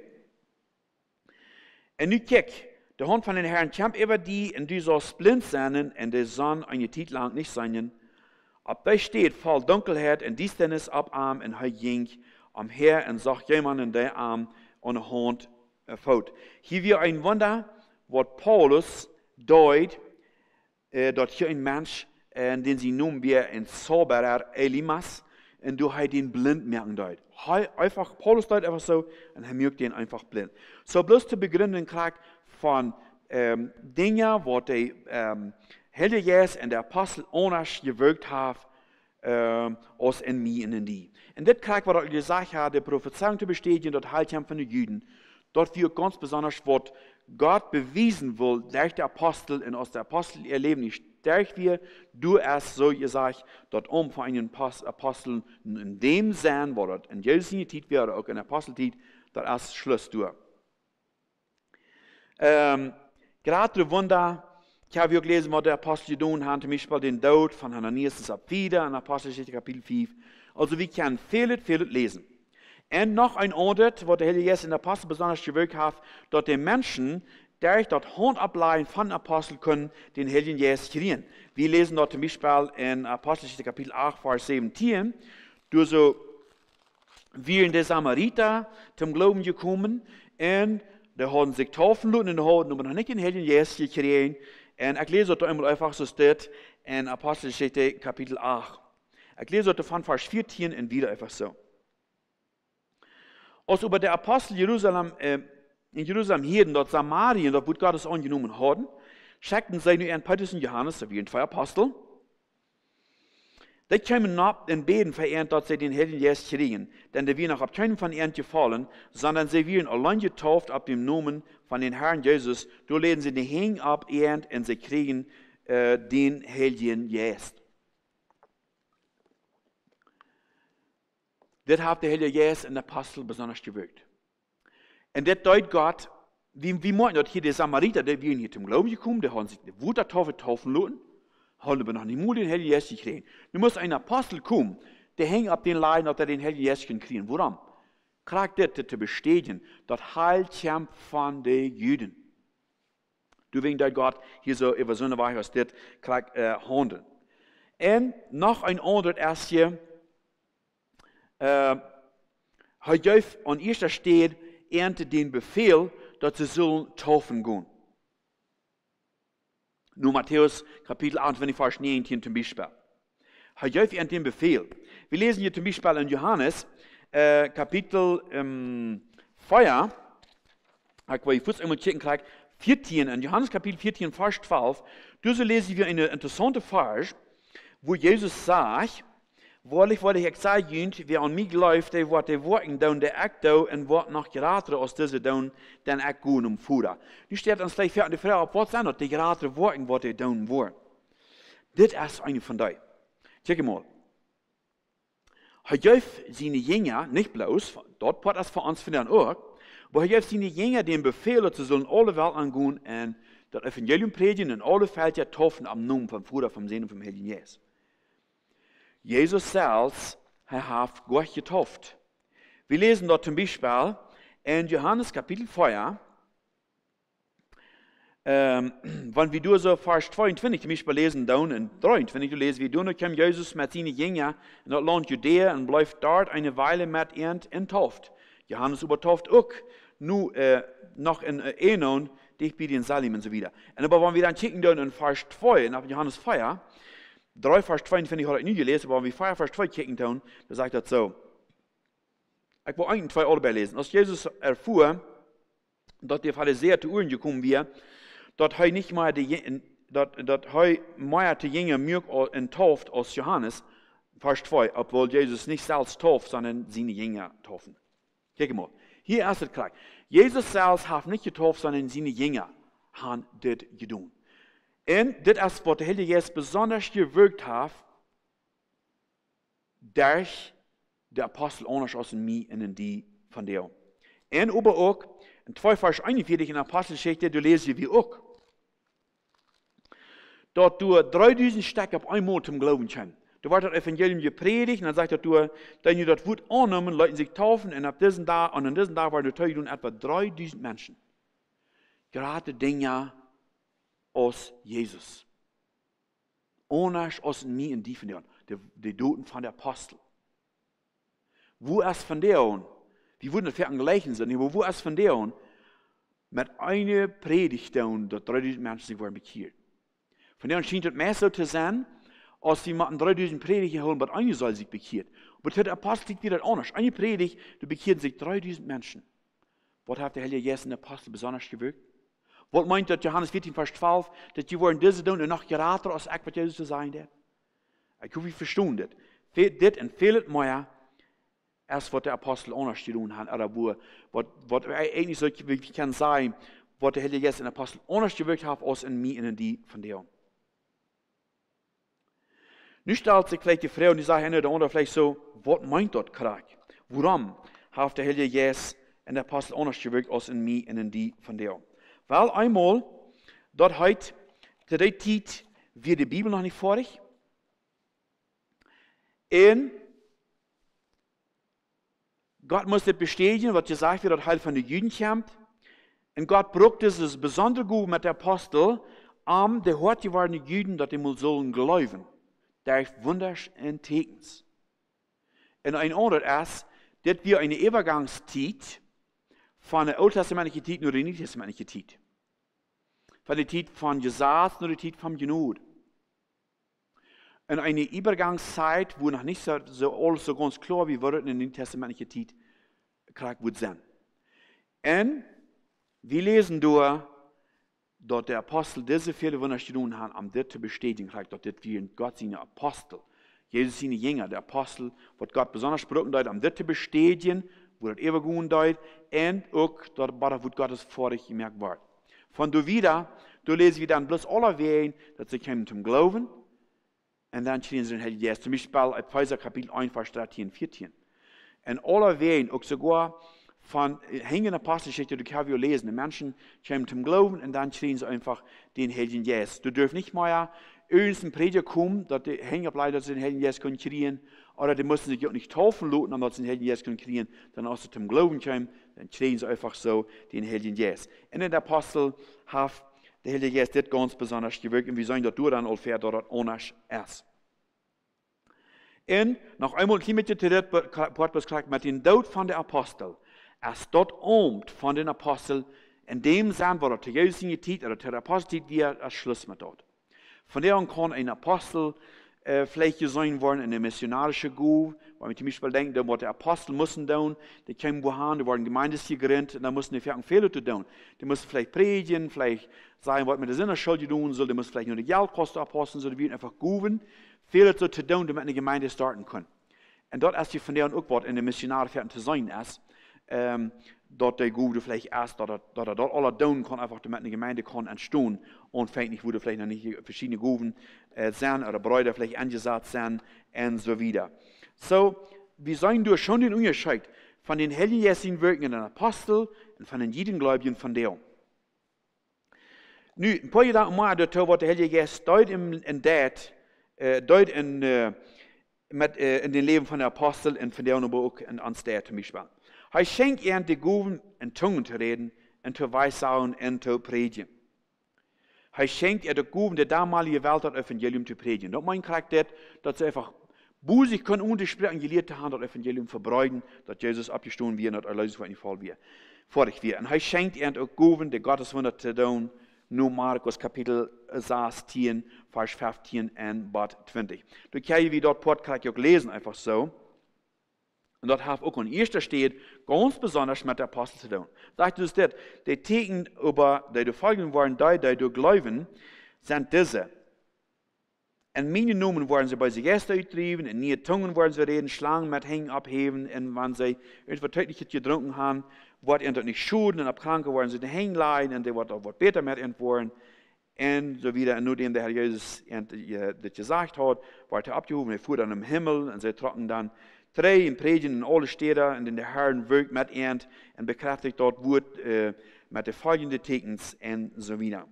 Und nu kijk, de Hand von den Herrn kommt über die, und du sollst blind sein, und die Sonne eine Zeit lang nicht sein. Ab da steht voll Dunkelheit und Düsternis ab Arm und er ging am Herr und sagt jemanden der Arm an der Hand erfüllt. Hier wird ein Wunder, was Paulus deut, äh, dort hier ein Mensch, äh, den sie nun wir ein Zauberer Elimas, und du hast den blind merken deut. Einfach, Paulus deut einfach so, und er merkt den einfach blind. So bloß zu begründen kriegt von ähm, Dingen, was die ähm, Heilige Geist und der Apostel anders gewirkt haben, äh, als in mir und in die. Und das kriegt, was ich gesagt habe, die Prophezeiung zu bestätigen, dort Heil kommt von den Juden. Dort wird ganz besonders, was Gott bewiesen will, durch die Apostel und aus der Apostel ihr Leben nicht durch wir, du erst so gesagt, dort um von einen Aposteln in dem sein, wo dort in Jesu Zeit wäre, auch in der Apostelzeit, dort erst Schluss durch. Ähm, gerade die Wunder, ich habe gelesen, was der Apostel getan hat, zum Beispiel den Tod von Hananias und Sapphira in Apostelgeschichte Kapitel fünf. Also wir können vieles, vieles lesen. Und noch ein Ort, wo der Heilige Geist in der Apostel besonders gewirkt hat, dort die Menschen, durch dort Hand ableiten von Aposteln können, den Heiligen Geist kriegen. Wir lesen dort zum Beispiel in Apostelgeschichte Kapitel acht, Vers siebzehn, du so, wir in der Samariter zum Glauben gekommen, und die haben sich taufen lassen, und die haben aber noch nicht den Heiligen Geist gekriegt. Und ich lese dort einmal einfach so steht in Apostelgeschichte Kapitel acht. Ich lese dort von Vers vierzehn und wieder einfach so. Als über der Apostel Jerusalem, äh, in Jerusalem hier, dort Samarien, dort wo Gott es angenommen haben, schickten sie nur an Petrus und Johannes, so wie ein zwei Apostel. Die kamen ab in Beten verehrt, dass sie den Heiligen Geist kriegen, denn die wir noch ab keinem von ihnen gefallen, sondern sie werden allein getauft ab dem Namen von den Herrn Jesus. Da lehnen sie den Hängen ab, ehrt, und sie kriegen äh, den Heiligen Geist. Das hat der Heilige Geist in der Apostel besonders gewirkt. Und das deutet Gott, wie, wie meint das hier die Samariter, die wir hier zum Glauben gekommen, die haben sich die Wutertaufe taufen lassen, haben aber noch nicht mal den Heiligen Geist gekriegt. Nu muss ein Apostel kommen, der hängt ab den Leiden, dass er den Heiligen Geist kriegen. Warum? Kriegt das zu bestätigen, das Heil kommt von den Juden. Du wegen der Gott hier so über so eine Weise aus das kriegt äh, handeln. Und noch ein anderes erst hier, äh, hat an erster Stelle erntet den Befehl, dass sie sollen taufen gehen. Nur Matthäus Kapitel achtundzwanzig, Vers neunzehn zum Beispiel. Hat erntet den Befehl. Wir lesen hier zum Beispiel in Johannes, äh, Kapitel ähm, vier, ich will kurz einmal checken, vierzehn, in Johannes Kapitel vierzehn, Vers zwölf, da lesen wir eine interessante Vers, wo Jesus sagt, wahrlich, wahrlich, ich sage jünt, wer an mich läuft, der wird die Worten tun, der ich tun, und wird noch gerater aus diese tun, den ich gehen um Fuder. Nu steht uns gleich für die Frage, was sind das, die gerater Worten, was die tun wollen. Das ist eine von denen. Check mal. Er gibt seine Jünger, nicht bloß, dort wird das für uns von den auch, aber er gibt seine Jünger den Befehl, sie sollen alle Welt angehen und das Evangelium predigen und alle Felder taufen am Namen vom Vater, vom Sohn und vom Heiligen Jesus. Jesus selbst hat Gott getauft. Wir lesen dort zum Beispiel in Johannes Kapitel vier, ähm, wenn wir durch so Vers zweiundzwanzig zum Beispiel lesen, dann in dreiundzwanzig, du lesen, wie du kam Jesus mit seinen Jüngern in das Land Judäa und bleibt dort eine Weile mit ihnen in Tauft. Johannes übertauft auch, nur äh, noch in äh, Enon, dich bei den Salim und so weiter. Und aber wenn wir dann checken dann in Vers zwei, nach Johannes vier, drei Vers zweiundzwanzig habe ich nie gelesen, aber wenn wir vier Vers zwei checken dann, da sagt das so. Ich will eigentlich zwei alle lesen. Als Jesus erfuhr, dass die Pharisäer zu Uhren gekommen wären, dass er nicht mehr die, dass, dass er mehr die Jünger mehr enttauft als Johannes, Vers zwei, obwohl Jesus nicht selbst tauft, sondern seine Jünger taufen. Kijk mal, hier ist es klar. Jesus selbst hat nicht getauft, sondern seine Jünger haben das getan. Und das ist, was der Heilige Geist besonders gewirkt hat, durch die Apostel anders als in mir und die von der. Und aber auch, in zwei Vers einundvierzig in der Apostelgeschichte, du lest wie auch, dort du dreitausend Stück auf einmal zum Glauben kommen. Da wird das Evangelium gepredigt, und dann sagt er, du, wenn ihr das Wort annehmen, Leute sich taufen, und ab diesen Tag, und an diesem Tag waren natürlich etwa dreitausend Menschen. Gerade Dinge aus Jesus. Anders als mir und die von denen, die, die Toten von der Apostel. Wo ist von denen, wir würden das vergleichen sein, aber wo ist von denen, mit einer Predigt, dass dreitausend Menschen sich waren bekehrt. Von denen schien es mehr so zu sein, als die mit dreitausend Predigten holen, aber eine soll sich bekehrt. Aber für die Apostel liegt wieder anders. Eine Predigt, da bekehren sich dreitausend Menschen. Was hat der Heilige Geist in der Apostel besonders gewirkt? Was meint das Johannes vierzehn, Vers zwölf, dass die wollen diese tun und noch gerater als ich, was Jesus zu sagen hat? Ich hoffe, ich verstehe das. Das und vieles mehr, als was der Apostel anders tun hat, oder wo, was, was eigentlich so, ich kann sagen, was der Heilige Geist in der Apostel anders gewirkt hat, als in mir und in die von der. Nu stellt sich vielleicht die Frau und die sagt, einer oder vielleicht so, was meint das gerade? Warum hat der Heilige Geist in der Apostel anders gewirkt, als in mir und in die von der? Weil einmal, dort heute, zu der Zeit, wir die Bibel noch nicht vorig. Und Gott musste bestätigen, was gesagt wird, dass Heil von den Juden kommt. Und Gott braucht dieses besondere Gut mit der Apostel, um die hart gewordenen Juden, dass die mal sollen glauben. Durch Wunders und Tekens. Und ein anderes ist, dass wir eine Übergangszeit von der alttestamentlichen Zeit nur die neutestamentliche Zeit. Von der Zeit von Gesetz nur die Zeit von Gnade. Und eine Übergangszeit, wo noch nicht so, so alles so ganz klar wie wird in der neutestamentlichen Zeit gekriegt wird sein. Und wir lesen da, dass der Apostel diese viele Wunder getan hat, um das zu bestätigen, dass das wir in Gott seine Apostel, Jesus seine Jünger, der Apostel, was Gott besonders gesprochen hat, um das zu bestätigen, wo das ewig gut hat, und auch, dass wo Gottes vorig gemerkt wird. Von da wieder, da lesen wir dann bloß alle Wehen, dass sie kommen zum Glauben, und dann stehen sie in Heiligen Geist. Zum Beispiel Epheser Kapitel eins, Vers dreizehn, vierzehn. Und alle Wehen, auch sogar von hängen Apostelgeschichte, du kannst ja lesen, die Menschen kommen zum Glauben und dann stehen sie einfach den Heiligen Geist. Du dürfen nicht mehr irgendein Prediger kommen, dass die hängen bleiben, dass sie den Heiligen Geist können kriegen, oder die müssen sich auch nicht taufen lassen, damit sie den Heiligen Geist können kriegen, dann als sie zum Glauben kommen, dann stehen sie einfach so den Heiligen Geist. Und in der Apostel hat der Heilige Geist das ganz besonders gewirkt und wir sagen, dass du dann ungefähr dort anders ist. Und noch einmal ein bisschen mit dem mit dem Tod von der Apostel. Als dort omt von den Aposteln, in dem Sinn, wo er zu Jesus in die Zeit, oder zu der Apostelzeit, wie er als Schluss mit dort. Von der an kann ein Apostel äh, vielleicht sein worden in der missionarischen Gut, Weil wir zum Beispiel denken, da was die Apostel mussten tun, die kamen wohin, die waren Gemeindestier gerannt, und da mussten die für Fehler tun. Die mussten vielleicht predigen, vielleicht sagen, was mit der Sinnerschuld tun soll, die mussten vielleicht nur die Geldkosten abposten, so die wir einfach guben, Fehler zu tun, damit eine Gemeinde starten können. Und dort erst die von der auch was in der Missionarfährten zu sein ist, ähm, dort der Gute vielleicht erst, dort er dort alle tun kann, einfach damit eine Gemeinde kann entstehen und fängt nicht, wurde vielleicht noch nicht verschiedene Guten äh, sein oder Bräuter vielleicht angesagt sein und so wieder. So, wir sehen durch schon den Unterschied von den heiligen Wirken der Apostel und von den Judengläubigen von der. Nu, ein paar Gedanken mehr dazu, was der Heilige Geist deut in, in dat, äh, deut in, äh, mit, äh, in den Leben von den Aposteln und von der aber auch in ans der zum Beispiel. Er schenkt ihnen die Gaben, in Zungen zu reden, und zu weissagen und zu predigen. Er schenkt ihr die Gaben, der damalige Welt das Evangelium zu predigen. Das mein Charakter, dass sie einfach busig können untersprechen, gelehrt haben, das Evangelium verbreiten, dass Jesus abgestoßen wird und dass Erlösung für ihn Fall wird. Vorig wird. Und er schenkt ihnen auch Gaben, die Gotteswunder zu tun, nur Markus Kapitel sechzehn, Vers fünfzehn und zwanzig. Du kannst wie dort Podcast auch lesen, einfach so. Und dort hat auch an erster steht, ganz besonders mit der Apostel zu tun. Sagt es das, die Theken über die folgen waren, die, die du glauben, sind diese. In meine Namen wollen sie bei sich Gäste austrieben, in ihre Zungen wollen sie reden, Schlangen mit Hängen abheben, und wenn sie irgendwas Tödliches getrunken haben, wird ihnen dort nicht schuden, und ab Kranke wollen sie die Hängen leiden, und die wird auch was besser mit ihnen wollen, und so wieder. Und nur dem der Herr Jesus das gesagt hat, wird er abgehoben, er fuhr dann im Himmel, und sie trocken dann drei und predigen in alle Städte, und der Herr wirkt mit ihnen, und bekräftigt dort Wort äh, mit den folgenden Tekens, und so wieder.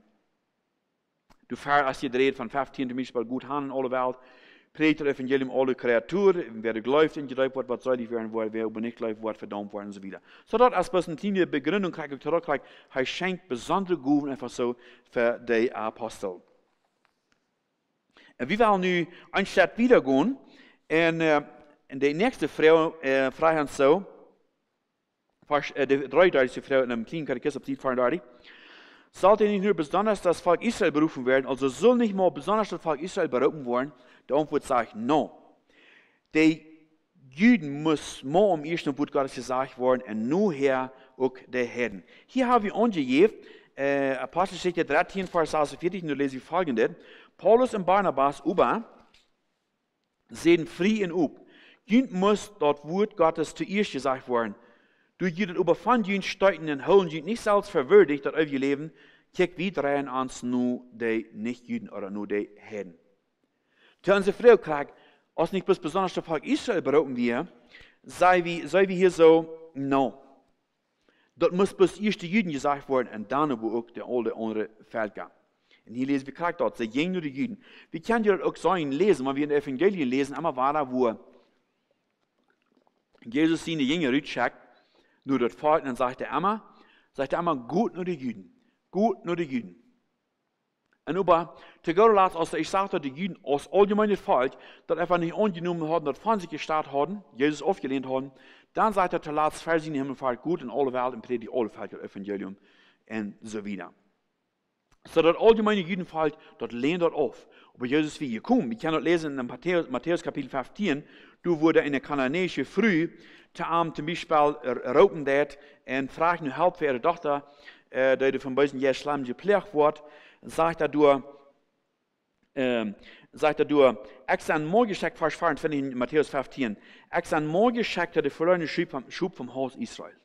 Du fährst, als je dreht von fünfzehn, zum Beispiel gut an in alle Welt, predigt das Evangelium alle Kreaturen, wer glaubt in gedreift wird, was soll ich werden, wer aber nicht glaubt, wird verdammt werden und so wieder. So dort als ein kleine Begründung kriege ich zurück, er schenkt besondere Gaben einfach so für die Apostel. Und wir wollen nu einen Schritt wieder gehen, und, äh, und die nächste Frau äh, fragt so, äh, die dreiunddreißigste Frau in einem kleinen Katechismus auf vierunddreißig, sollte nicht nur besonders das Volk Israel berufen werden, also soll nicht mal besonders das Volk Israel berufen werden? Die Antwort sagt, no. Die Juden müssen mal am ersten Wort Gottes gesagt werden, und nur her auch die Heiden. Hier haben wir angegeben, äh, Apostelgeschichte dreizehn, Vers sechsundvierzig, und da lese ich folgendes. Paulus und Barnabas über sehen frei und up. Juden muss dort Wort Gottes zuerst gesagt werden. Du jüdet über von Juden steuten und holen Juden nicht selbst verwürdigt, dass euer Leben, kiek wie drehen uns nur die Nicht-Juden oder nur die Heiden. Zu unserer Frau kriegt, als nicht bloß besonders das Volk Israel berufen wir, sei wie, sei wie hier so, no. Dort muss bloß erst die Juden gesagt werden, und dann aber auch die alle anderen Völker. Und hier lesen wir kriegt dort, sie gehen nur die Juden. Wie können wir das auch sagen, lesen, wenn wir in den Evangelien lesen, einmal war da, wo Jesus seine Jünger rückschickt, nur dort folgt, und dann sagt er immer, sagt er immer, gut nur die Juden, gut nur die Juden. Und aber, zu Gott lass, als ich sagte, die Juden aus allgemeinem Volk, das einfach nicht angenommen haben, das von sich gestartet haben, Jesus aufgelehnt haben, dann sagt er, zu lass, Vers in den Himmel gut in alle Welt und predigt alle Völker das Evangelium und so wieder. So, das allgemeine Judenvolk, das lehnt dort auf. Aber Jesus wie gekommen, wir können das lesen in Matthäus, Matthäus Kapitel fünfzehn, du wurde eine kananäische Früh, zu Abend zum Beispiel rauchen dort und fragt nur Hilfe für ihre Tochter, äh, die von bösen Jeschlam gepflegt wird, sagt er du, äh, sagt er du, ich an morgen geschickt, Vers vierundzwanzig in Matthäus fünfzehn, ich an morgen geschickt, der verlorene Schub vom, Schub vom Haus Israel.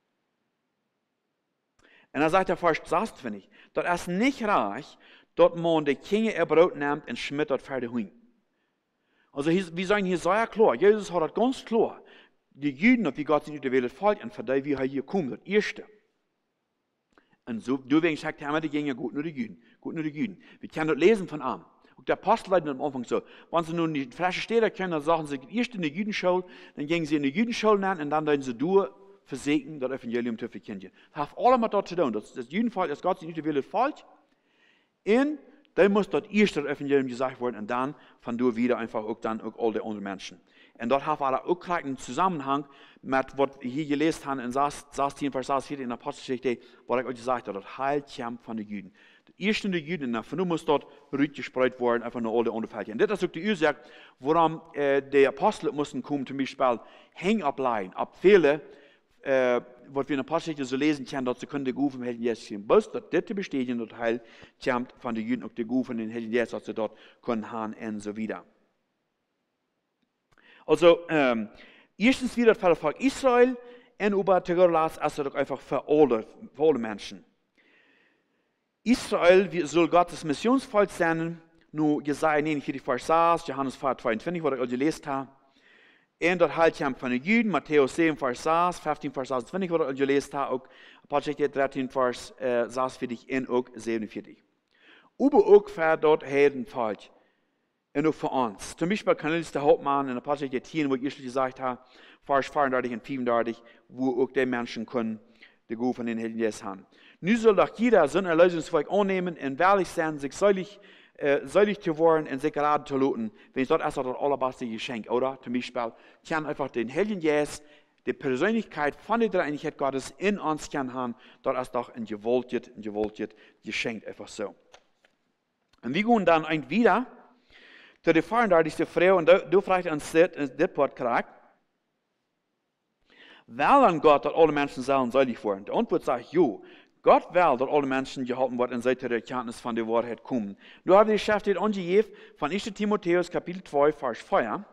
Und dann sagt er Vers sechsundzwanzig, das ist nicht reich, dort man die Kinder ihr Brot nimmt und schmiert dort für die Huhn. Also wir sagen hier sehr klar, Jesus hat das ganz klar, die Juden, auf die Gott sich der Welt folgt, und für die wir hier kommen, das Erste. Und so, deswegen sagt er immer, die gehen gut nur die Juden, gut nur die Juden. Wir können das lesen von Arm. Und der Apostel leiten am Anfang so, wenn sie nun die Flasche Städte kennen, dann sagen sie, erst in die Judenschule, dann gehen sie in die Judenschule an, und dann werden sie durch versegnen, das Evangelium zu verkünden. Das hat alles mit dort zu tun, das, das Judenvolk, das Gott sich nicht der Welt folgt, und dann muss dort erst das Evangelium gesagt werden, und dann von dort wieder einfach auch dann auch all die anderen Menschen. Und dort haben wir auch einen Zusammenhang mit, was wir hier gelesen haben in sechzehn, Vers sechzehn in der Apostelgeschichte, wo ich euch gesagt habe, das Heil kommt von den Juden. Die ersten Juden, von nun muss dort Rüt gespreut worden, einfach nur alle Unterfältchen. Das ist auch die Ursache, warum äh, die Apostel mussten kommen, zum Beispiel Hängableihen, ab Fehler, äh, was wir in der Apostel so lesen können, dass sie können die Gufen Helden Jesus sehen. Bloß, dass das zu bestätigen, der Teil kommt von den Juden auch die Gufen den Helden Jesus, dass sie dort können haben und so wieder. Also, ähm, erstens wieder für das Volk Israel, und über die Gott ist es einfach für alle, für alle Menschen. Israel soll Gottes Missionsvolk sein, nur Jesaja neunundvierzig, Vers sechs, Johannes vier, zweiundzwanzig, was ich gelesen habe. Und das halt von den Juden, Matthäus sieben, Vers sechs, fünfzehn, Vers sechsundzwanzig, was ich gelesen habe, auch Apostel dreizehn, Vers sechsundvierzig und auch siebenundvierzig. Aber auch für dort Heldenvolk. Und auch für uns. Zum Beispiel Cornelius der Hauptmann in Apostel zehn, wo ich erst gesagt habe, Vers vierunddreißig und fünfunddreißig, wo auch die Menschen können, die Gute von den Helden Jesus haben. Nun soll doch jeder so ein Erlösungsvolk annehmen und wahrlich sein, sich säulig, äh, säulig zu werden und sich gerade zu loten. Wenn es dort erst das allerbeste Geschenk, oder? Zum Beispiel, kann einfach den Helden Jesus, die Persönlichkeit von der Dreieinigkeit Gottes in uns kann haben, dort ist doch ein gewolltes, ein gewolltes Geschenk, einfach so. Und wir gehen dann ein wieder zu der vierunddreißigsten Frau, und du, du fragst uns das, das Wort kriegt, will an Gott, dass alle Menschen sollen selig werden? Die Antwort sagt, jo. Gott will, dass alle Menschen gehalten werden und seit der Erkenntnis von der Wahrheit kommen. Du hast die Schrift angegeben von ersten Timotheus Kapitel zwei, Vers vier.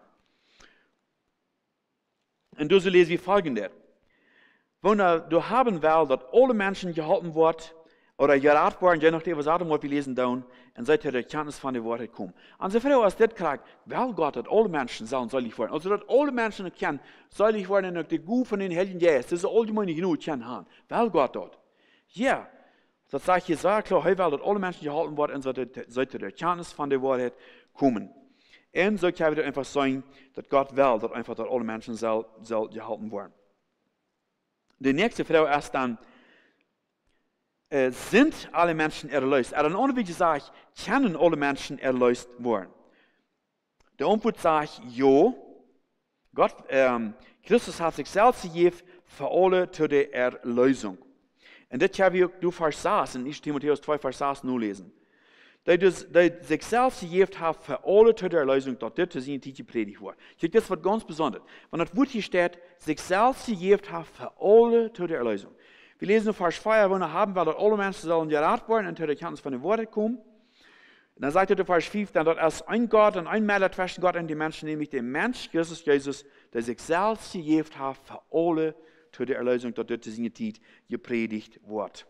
Und du so lesen wie folgendes. Wenn du haben will, dass alle Menschen gehalten werden oder geraten werden, je nachdem, was wir lesen dann, und seit der Erkenntnis von der Wahrheit kommen. Und so Frau, als das kriegt, will Gott, dass alle Menschen sollen selig werden. Also, dass alle Menschen erkennen, selig werden und die Gute von den Helden Jesus, das ist allgemein genug kennen haben. Will Gott dort. Ja, das sagt Jesaja klar, heute will, dass alle Menschen gehalten werden und seit der Erkenntnis von der Wahrheit kommen. Und so kann wir einfach sagen, dass Gott will, dass einfach dass alle Menschen soll, soll gehalten werden. Die nächste Frage ist dann, äh, sind alle Menschen erlöst? Er hat eine wie gesagt, können alle Menschen erlöst werden? Der Antwort sagt, ja. Gott, ähm, Christus hat sich selbst gegeben für alle zu der Erlösung. Und das haben wir durch Vers sechs, in ersten Timotheus zwei, Vers sechs nur lesen. dass sich selbst gegeben hat für alle zur Erlösung, dass das zu seiner Zeit gepredigt wurde. Ich das wird ganz besonders. Wenn das Wort hier steht, sich selbst gegeben hat für alle zur Erlösung. Wir lesen in Vers vier, wo wir haben, weil alle Menschen sollen geraten werden und zur Erkenntnis von den Worten kommen. Und dann sagt er in Vers fünf, dann dort ist ein Gott und ein Mittler zwischen Gott und den Menschen, nämlich der Mensch, Christus Jesus, der sich selbst gegeben hat für alle zur Erlösung, dass das zu seiner Zeit gepredigt wird.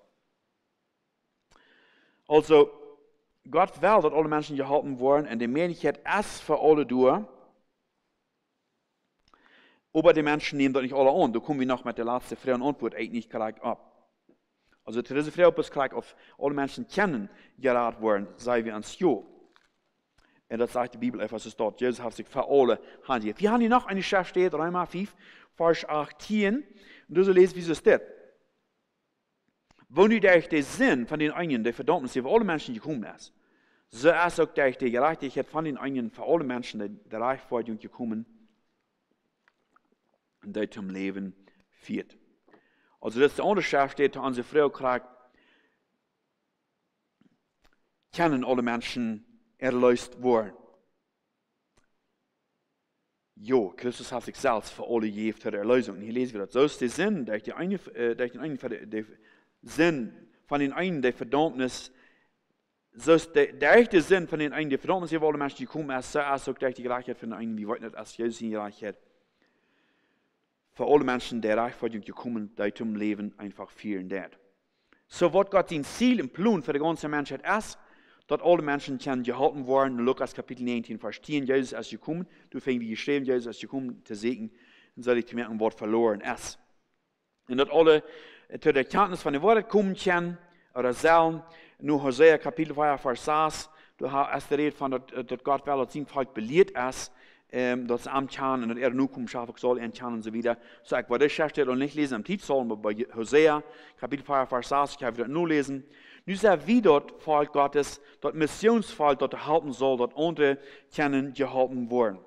Also, Gott will, dass alle Menschen gehalten werden und die Menschheit ist für alle durch. Aber die Menschen nehmen das nicht alle an. Da kommen wir noch mit der letzten Frage und Antwort eigentlich gleich ab. Also diese Frage ist gleich, ob alle Menschen kennen, geraten werden, sei wir ans Jo. Und das sagt die Bibel einfach, so dort. Jesus hat sich für alle handelt. Wir haben hier noch eine Schrift, steht, Römer fünf, Vers achtzehn. Und du so lesen, wie es steht. Wenn du durch den Sinn von den einen, der Verdammnis, die für alle Menschen gekommen ist, so ist auch durch die Gerechtigkeit von den einen für alle Menschen, der, der Reichweite gekommen und der zum Leben führt. Also das ist der Unterschied, steht an unsere Frau kriegt, können alle Menschen erlöst werden. Jo, Christus hat sich selbst für alle gegeben zur Erlösung. Und hier lesen wir das. So ist der Sinn, durch den einen, äh, durch den einen der, der Sinn von den einen der Verdammnis, so ist der, der echte Sinn von den einen der Verdammnis, die alle Menschen gekommen ist, so ist auch durch die Gleichheit von den einen, wie weit nicht als Jesus in die Gleichheit. Für alle Menschen, der Reichweite gekommen, die zum Leben einfach führen wird. So wird Gott sein Ziel und Plan für die ganze Menschheit ist, dass alle Menschen können gehalten werden. In Lukas Kapitel neunzehn, Vers zehn, Jesus ist gekommen, du fängst wie geschrieben, Jesus ist gekommen, zu segnen, und soll ich zu merken, was verloren ist. Und dass alle zu der Erkenntnis von den Worten kommen können, oder sollen, nur Hosea Kapitel vier, Vers sechs, du hast die Rede von, dass Gott will, dass sein Volk belehrt ist, ähm, dass am Kern und dass er nur kommen schaffen soll, in Kern und so wieder. So, ich wollte das Schrift und nicht lesen am Titel, aber bei Hosea Kapitel vier, Vers sechs, ich habe das nur lesen. Nu ist wie dort Volk Gottes, dort Missionsvolk dort erhalten soll, dort andere können gehalten werden.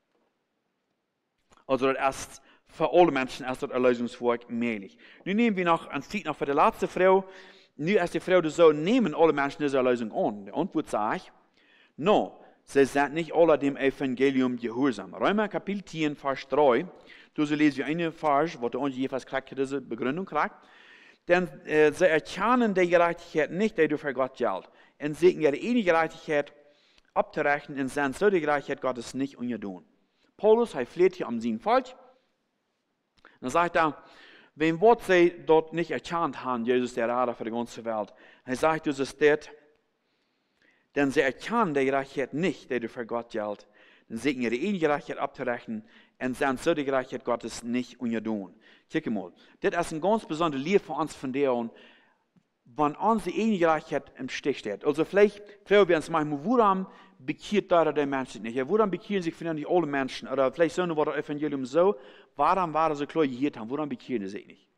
Also das ist für alle Menschen ist das Erlösungswerk möglich. Nun nehmen wir noch ein Zeit noch für die letzte Frau. nu als die Frau das so, nehmen alle Menschen diese Erlösung an? Die Antwort sagt, no, sie sind nicht alle dem Evangelium gehorsam. Römer Kapitel zehn, Vers drei, da so lesen wir eine Vers, wo der uns jeweils kriegt, diese Begründung kriegt. Denn äh, sie erkennen die Gerechtigkeit nicht, die durch Gott gilt. Und sie ihre eine Gerechtigkeit abzurechnen und sind so die Gerechtigkeit Gottes nicht ungedun. Paulus, er fleht hier um sein Volk. Dann sagt er, wenn Wort sie dort nicht erkannt haben, Jesus der Retter für die ganze Welt, er sagt, das ist das, denn sie erkennen die Gerechtigkeit nicht, die für Gott gilt, dann sie ihre eine Gerechtigkeit abzurechnen und sind so die Gerechtigkeit Gottes nicht ungedun. Guck mal, das ist ein ganz besonderes Lied für uns von der, und wenn unsere eine Gerechtigkeit im Stich steht. Also vielleicht fragen wir uns manchmal, woran bekehrt da die Menschen nicht? Ja, woran bekehren sich vielleicht nicht alle Menschen? Oder vielleicht so war das Evangelium so, warum war das so klar gehört haben? Woran bekehren sie sich nicht?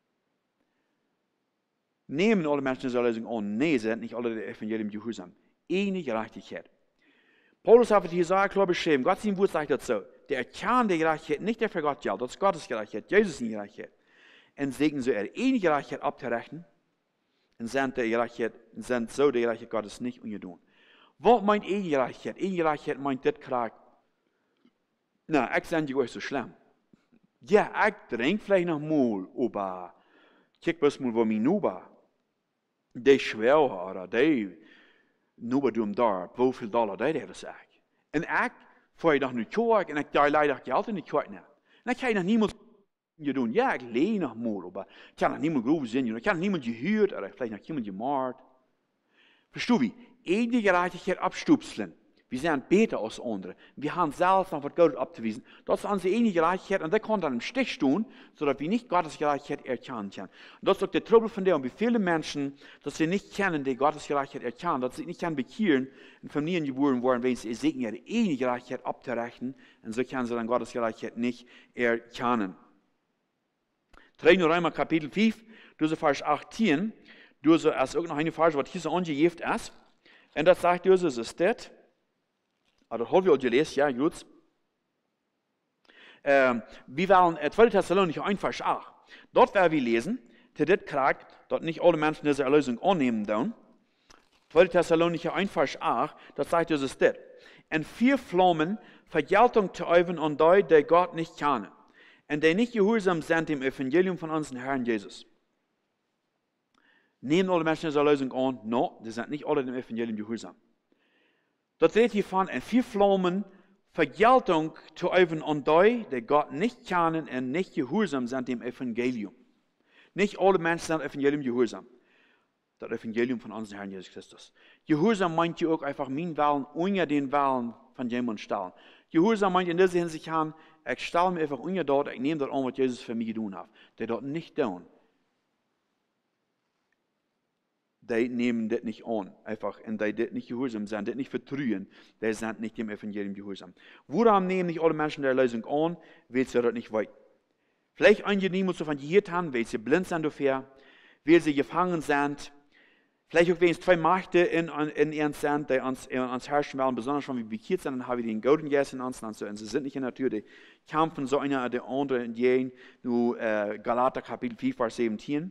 Nehmen alle Menschen diese Lösung an? Nein, sind nicht alle das Evangelium gehorsam. Eine Gerechtigkeit. Paulus hat hier sehr klar beschrieben, Gott sein Wort sagt das so, der erkennt die Gerechtigkeit nicht, der für Gott gilt, das ist Gottes Gerechtigkeit, Jesus ist Gerechtigkeit. Und segnen so, er eine Gerechtigkeit abzurechnen, und sind, die Gerechtigkeit, sind so die Gerechtigkeit Gottes nicht ungedun. Was meint eine Gerechtigkeit? Eine Gerechtigkeit meint das Krieg. Na, ich sage euch so schlimm. Ja, ich trinke vielleicht noch mal, aber kijk was mal, wo mein Nuba, die schwer oder die Nuba doen daar, hoeveel dollar die hebben zeg. En ik, voor je nog nu kerk, en ik daar leider geld in de kerk net. En ik ga je nog niemand je doen, ja, ik leen nog mal, maar ik kan nog niemand gehoord zijn, ik kan nog niemand gehuurd, of vielleicht nog iemand gemaakt. Verstehst du, eine Gerechtigkeit abstupseln. Wir sind besser als andere. Wir haben selbst noch was Gutes abzuweisen. Das ist unsere eine Gerechtigkeit, und das kann dann im Stich stehen, sodass wir nicht Gottes Gerechtigkeit erkennen können. Und das ist auch der Trouble von der, und wie viele Menschen, dass sie nicht kennen, die Gottes Gerechtigkeit erkennen, dass sie nicht können bekehren und von Familien geboren worden, wenn sie sich ihre eine Gerechtigkeit abzurechnen, und so können sie dann Gottes Gerechtigkeit nicht erkennen. Drei Römer Kapitel fünf, du Vers achtzehn, du so als auch noch eine Vers, was hier so angegeben ist, und das sagt du so, es ist das, aber das haben wir auch gelesen, ja, gut. Ähm, wir wollen, äh, zweiter Thessalonicher eins, Vers acht, dort werden wir lesen, dass das kriegt, dass nicht alle Menschen diese Erlösung annehmen dürfen. zweiter Thessalonicher eins, Vers acht, das sagt es ist das. Und vier Flammen Vergeltung zu üben an die, die Gott nicht kennen, und die nicht gehorsam sind dem Evangelium von unserem Herrn Jesus. Nehmen alle Menschen diese Erlösung an? No, die sind nicht alle dem Evangelium gehorsam. Das redet hier von in vier Flammen Vergeltung zu üben an die, die Gott nicht kennen und nicht gehorsam sind dem Evangelium. Nicht alle Menschen sind dem Evangelium gehorsam. Das Evangelium von unserem Herrn Jesus Christus. Gehorsam meint ja auch einfach mein Willen unter den Willen von jemandem stellen. Gehorsam meint in dieser Hinsicht an, ich stelle mir einfach unter dort, ich nehme das an, was Jesus für mich getan hat. Der dort nicht tun. Die nehmen das nicht an, einfach, und die das nicht gehorsam sind, das nicht vertrauen, die sind nicht dem Evangelium gehorsam. Woran nehmen nicht alle Menschen der Lösung an, weil sie das nicht wollen? Vielleicht einige niemand so von gehört haben, weil sie blind sind dafür, weil sie gefangen sind, vielleicht auch wenn es zwei Mächte in, in ihren sind, die uns, uns herrschen wollen, besonders wenn wir bekehrt sind, dann haben wir den Golden Geist in uns, und sie sind nicht in der Tür, die kämpfen so einer oder der andere in jeden, nur äh, Galater Kapitel vier, Vers siebzehn.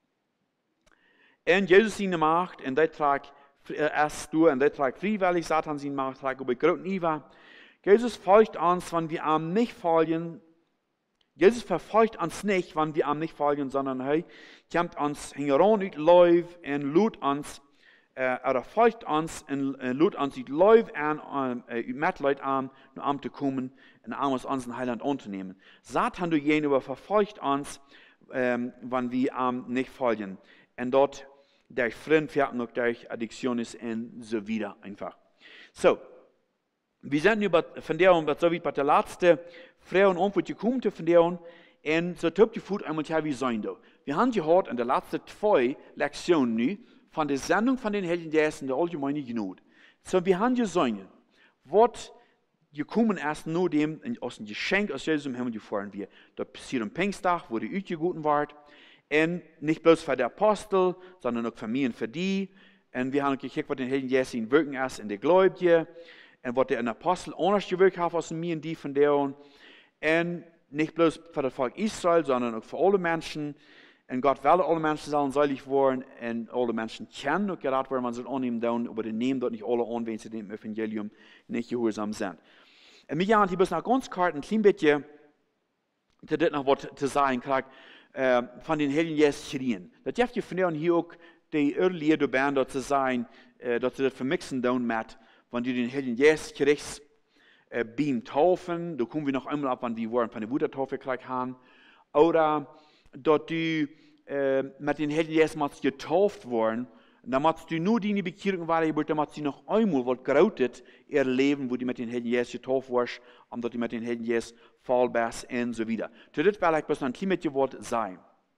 Und Jesus seine Macht, und der trägt erst du, und der trägt freiwillig Satan seine Macht, trägt über Grund Iva. Jesus folgt uns, wenn wir ihm nicht folgen. Jesus verfolgt uns nicht, wenn wir ihm nicht folgen, sondern er kommt uns hingeron ut Läuf und lud uns, äh, oder folgt uns und äh, lud uns ut Läuf an, äh, mit Leuten an, nur um zu kommen, und um uns unseren Heiland anzunehmen. Satan, du gegenüber, verfolgt uns, ähm, wenn wir ihm nicht folgen. Und dort durch Fremdwerken und durch Addiktion ist und so wieder einfach. So, wir sind über von der und so wie bei der letzten Frau und Antwort gekommen von der und so top die Food einmal hier wie sein da. Wir haben gehört in der letzten zwei Lektionen nu von der Sendung von den Helden der Ersten der allgemeine Gnade. So, wir haben gesehen, was gekommen erst nur dem aus dem Geschenk aus Jesus im Himmel gefahren wir. Da passiert am Pfingsttag, wo die Utgeguten war. Und nicht bloß für die Apostel, sondern auch für mich und für die. Und wir haben gekickt, was den Helden Jesus in wirken erst in der Gläubige. Und was der Apostel anders gewirkt hat, aus mir und die von der. Und nicht bloß für das Volk Israel, sondern auch für alle Menschen. Und Gott will, alle Menschen sollen seilig werden und alle Menschen kennen und gerade wenn man sich annehmen dann, aber die nehmen dort nicht alle an, wenn sie dem Evangelium nicht gehorsam sind. Und mir haben die bis nach ganz kort ein klein bisschen, das noch was zu sagen, kriegt, äh, von den Heiligen Geist schrien. Das darf ich von hier auch die earlier dabei dort zu sein, äh, dass sie das vermixen dann mit, wenn du den Heiligen Geist kriegst, äh, beim Taufen, da kommen wir noch einmal ab, wenn wir wollen, von der Wutertaufe gekriegt haben, oder dass du äh, mit den Heiligen Geist getauft worden, dann machst du nur die Bekehrung war, dann machst du noch einmal was gerautet, ihr Leben, wo du mit den Heiligen Geist getauft warst, und dass du mit den Heiligen Geist voll bist und so weiter. Das wird vielleicht bloß ein kleines Wort sein.